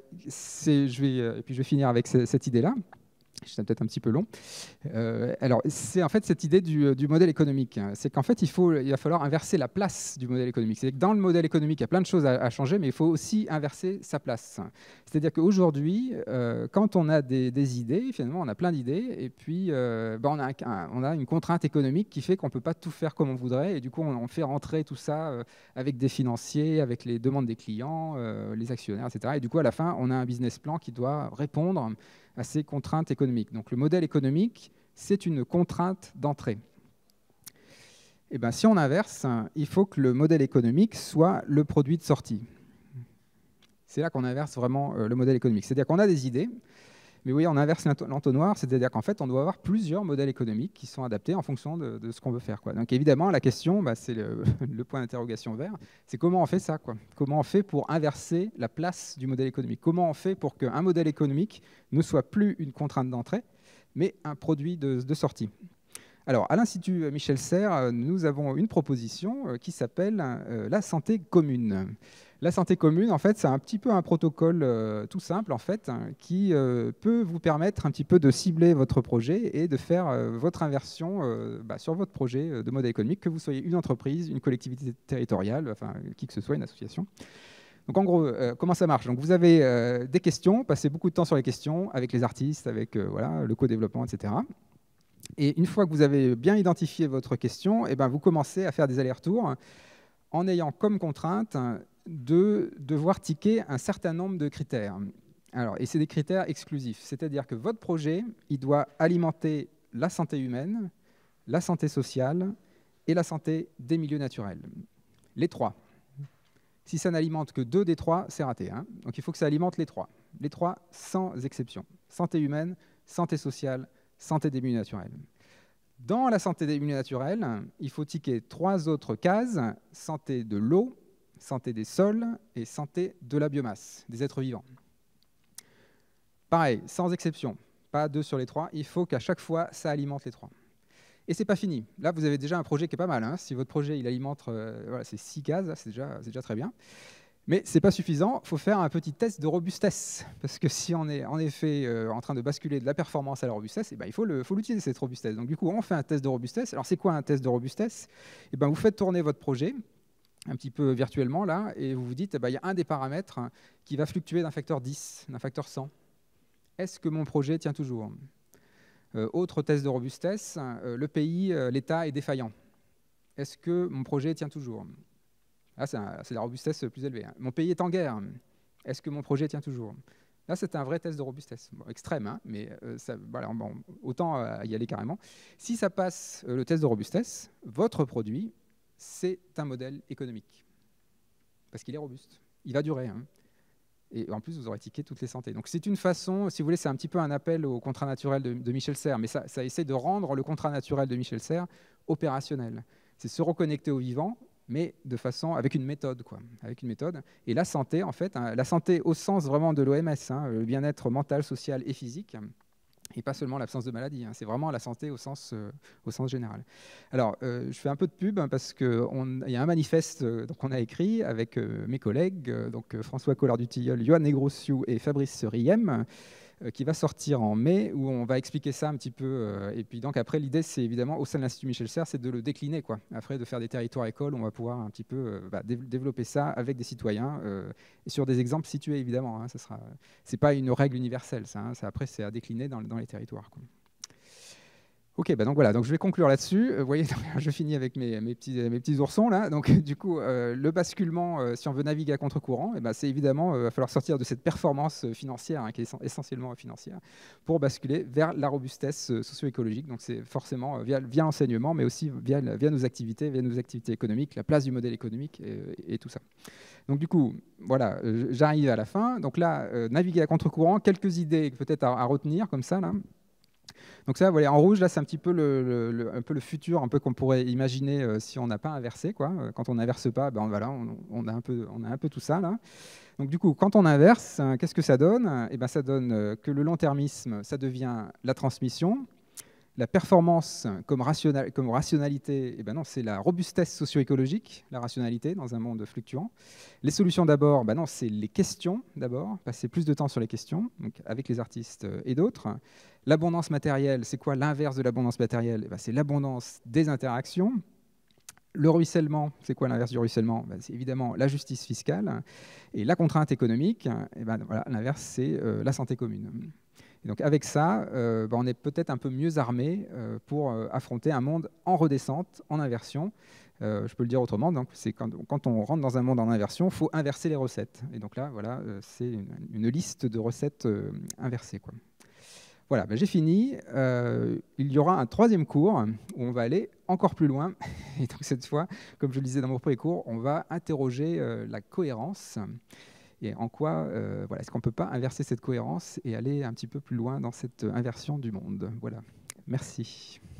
et puis je vais finir avec cette idée-là. C'est peut-être un petit peu long. Alors, c'est en fait cette idée du modèle économique. C'est qu'en fait, il va falloir inverser la place du modèle économique. C'est que dans le modèle économique, il y a plein de choses à changer, mais il faut aussi inverser sa place. C'est-à-dire qu'aujourd'hui, quand on a des idées, finalement, on a plein d'idées, et puis on a une contrainte économique qui fait qu'on ne peut pas tout faire comme on voudrait, et du coup, on fait rentrer tout ça avec des financiers, avec les demandes des clients, les actionnaires, etc. Et du coup, à la fin, on a un business plan qui doit répondre à ces contraintes économiques. Donc le modèle économique, c'est une contrainte d'entrée. Et bien, si on inverse, il faut que le modèle économique soit le produit de sortie. C'est là qu'on inverse vraiment le modèle économique. C'est-à-dire qu'on a des idées, mais oui, on inverse l'entonnoir, c'est-à-dire qu'en fait, on doit avoir plusieurs modèles économiques qui sont adaptés en fonction de ce qu'on veut faire. Donc évidemment, la question, c'est le point d'interrogation vert, c'est comment on fait ça, quoi. Comment on fait pour inverser la place du modèle économique? Comment on fait pour qu'un modèle économique ne soit plus une contrainte d'entrée, mais un produit de sortie? Alors, à l'Institut Michel Serres, nous avons une proposition qui s'appelle la santé commune. La santé commune, en fait, c'est un petit peu un protocole tout simple, en fait, qui peut vous permettre un petit peu de cibler votre projet et de faire votre inversion sur votre projet de modèle économique, que vous soyez une entreprise, une collectivité territoriale, enfin, qui que ce soit, une association. Donc, en gros, comment ça marche? Donc, vous avez des questions, passez beaucoup de temps sur les questions avec les artistes, avec voilà, le co-développement, etc. Et une fois que vous avez bien identifié votre question, vous commencez à faire des allers-retours en ayant comme contrainte de devoir ticker un certain nombre de critères. Alors, et c'est des critères exclusifs, c'est-à-dire que votre projet, il doit alimenter la santé humaine, la santé sociale et la santé des milieux naturels. Les 3. Si ça n'alimente que 2 des 3, c'est raté. Hein. Donc il faut que ça alimente les 3. Les 3 sans exception. Santé humaine, santé sociale, santé des milieux naturels. Dans la santé des milieux naturels, il faut ticker 3 autres cases, santé de l'eau, santé des sols et santé de la biomasse, des êtres vivants. Pareil, sans exception, pas 2 sur les 3, il faut qu'à chaque fois, ça alimente les 3. Et c'est pas fini. Là, vous avez déjà un projet qui est pas mal. Hein. Si votre projet il alimente voilà, ces 6 cases, c'est déjà très bien. Mais ce n'est pas suffisant, il faut faire un petit test de robustesse. Parce que si on est en effet en train de basculer de la performance à la robustesse, il faut l'utiliser, cette robustesse. Donc du coup, on fait un test de robustesse. Alors c'est quoi un test de robustesse? Vous faites tourner votre projet, un petit peu virtuellement, là, et vous vous dites, il y a un des paramètres qui va fluctuer d'un facteur 10, d'un facteur 100. Est-ce que mon projet tient toujours? Autre test de robustesse, le pays, l'État est défaillant. Est-ce que mon projet tient toujours? Là, c'est la robustesse plus élevée. Hein. Mon pays est en guerre. Est-ce que mon projet tient toujours? Là, c'est un vrai test de robustesse. Bon, extrême, hein, mais voilà, autant y aller carrément. Si ça passe le test de robustesse, votre produit, c'est un modèle économique. Parce qu'il est robuste. Il va durer. Hein. Et en plus, vous aurez tické toutes les santé. Donc c'est une façon, si vous voulez, c'est un petit peu un appel au contrat naturel de Michel Serres, mais ça essaie de rendre le contrat naturel de Michel Serres opérationnel. C'est se reconnecter au vivant, mais de façon avec une méthode, quoi, avec une méthode. Et la santé, en fait, hein, la santé au sens vraiment de l'OMS, hein, le bien-être mental, social et physique, et pas seulement l'absence de maladie, hein. C'est vraiment la santé au sens général. Alors, je fais un peu de pub hein, parce qu'il y a un manifeste qu'on a écrit avec mes collègues, donc François Collard-du-Tilleul, Johan Negrossiou et Fabrice Riem, qui va sortir en mai, où on va expliquer ça un petit peu. Et puis donc après, l'idée, c'est évidemment, au sein de l'Institut Michel Serres, c'est de le décliner, quoi. Après, de faire des territoires écoles, on va pouvoir un petit peu développer ça avec des citoyens, et sur des exemples situés, évidemment. Hein, c'est pas une règle universelle, ça. Hein, après, c'est à décliner dans les territoires, quoi. Ok, bah donc voilà, donc je vais conclure là-dessus. Vous voyez, je finis avec mes petits oursons là. Donc du coup, le basculement, si on veut naviguer à contre-courant, eh ben, c'est évidemment, il va falloir sortir de cette performance financière, hein, qui est essentiellement financière, pour basculer vers la robustesse socio-écologique. Donc c'est forcément via l'enseignement, mais aussi via nos activités économiques, la place du modèle économique et tout ça. Donc du coup, voilà, j'arrive à la fin. Donc là, naviguer à contre-courant, quelques idées peut-être à retenir comme ça là. Donc ça, voilà, en rouge, là, c'est un petit peu un peu le futur, un peu qu'on pourrait imaginer si on n'a pas inversé, quoi. Quand on n'inverse pas, ben voilà, on a un peu tout ça là. Donc du coup, quand on inverse, qu'est-ce que ça donne? Eh ben, ça donne que le long-termisme, ça devient la transmission. La performance comme rationalité, eh ben non, c'est la robustesse socio-écologique, la rationalité dans un monde fluctuant. Les solutions d'abord, ben non, c'est les questions d'abord, passer plus de temps sur les questions, donc avec les artistes et d'autres. L'abondance matérielle, c'est quoi l'inverse de l'abondance matérielle? Eh ben, c'est l'abondance des interactions. Le ruissellement, c'est quoi l'inverse du ruissellement? Ben, c'est évidemment la justice fiscale. Et la contrainte économique, eh ben, voilà, l'inverse, c'est la santé commune. Et donc avec ça, on est peut-être un peu mieux armé pour affronter un monde en redescente, en inversion. Je peux le dire autrement, donc c'est quand on rentre dans un monde en inversion, il faut inverser les recettes. Et donc là, voilà, c'est une liste de recettes inversées, quoi. Voilà, j'ai fini. Il y aura un troisième cours où on va aller encore plus loin. Et donc cette fois, comme je le disais dans mon premier cours, on va interroger la cohérence. Et en quoi voilà, est-ce qu'on ne peut pas inverser cette cohérence et aller un petit peu plus loin dans cette inversion du monde? Voilà. Merci.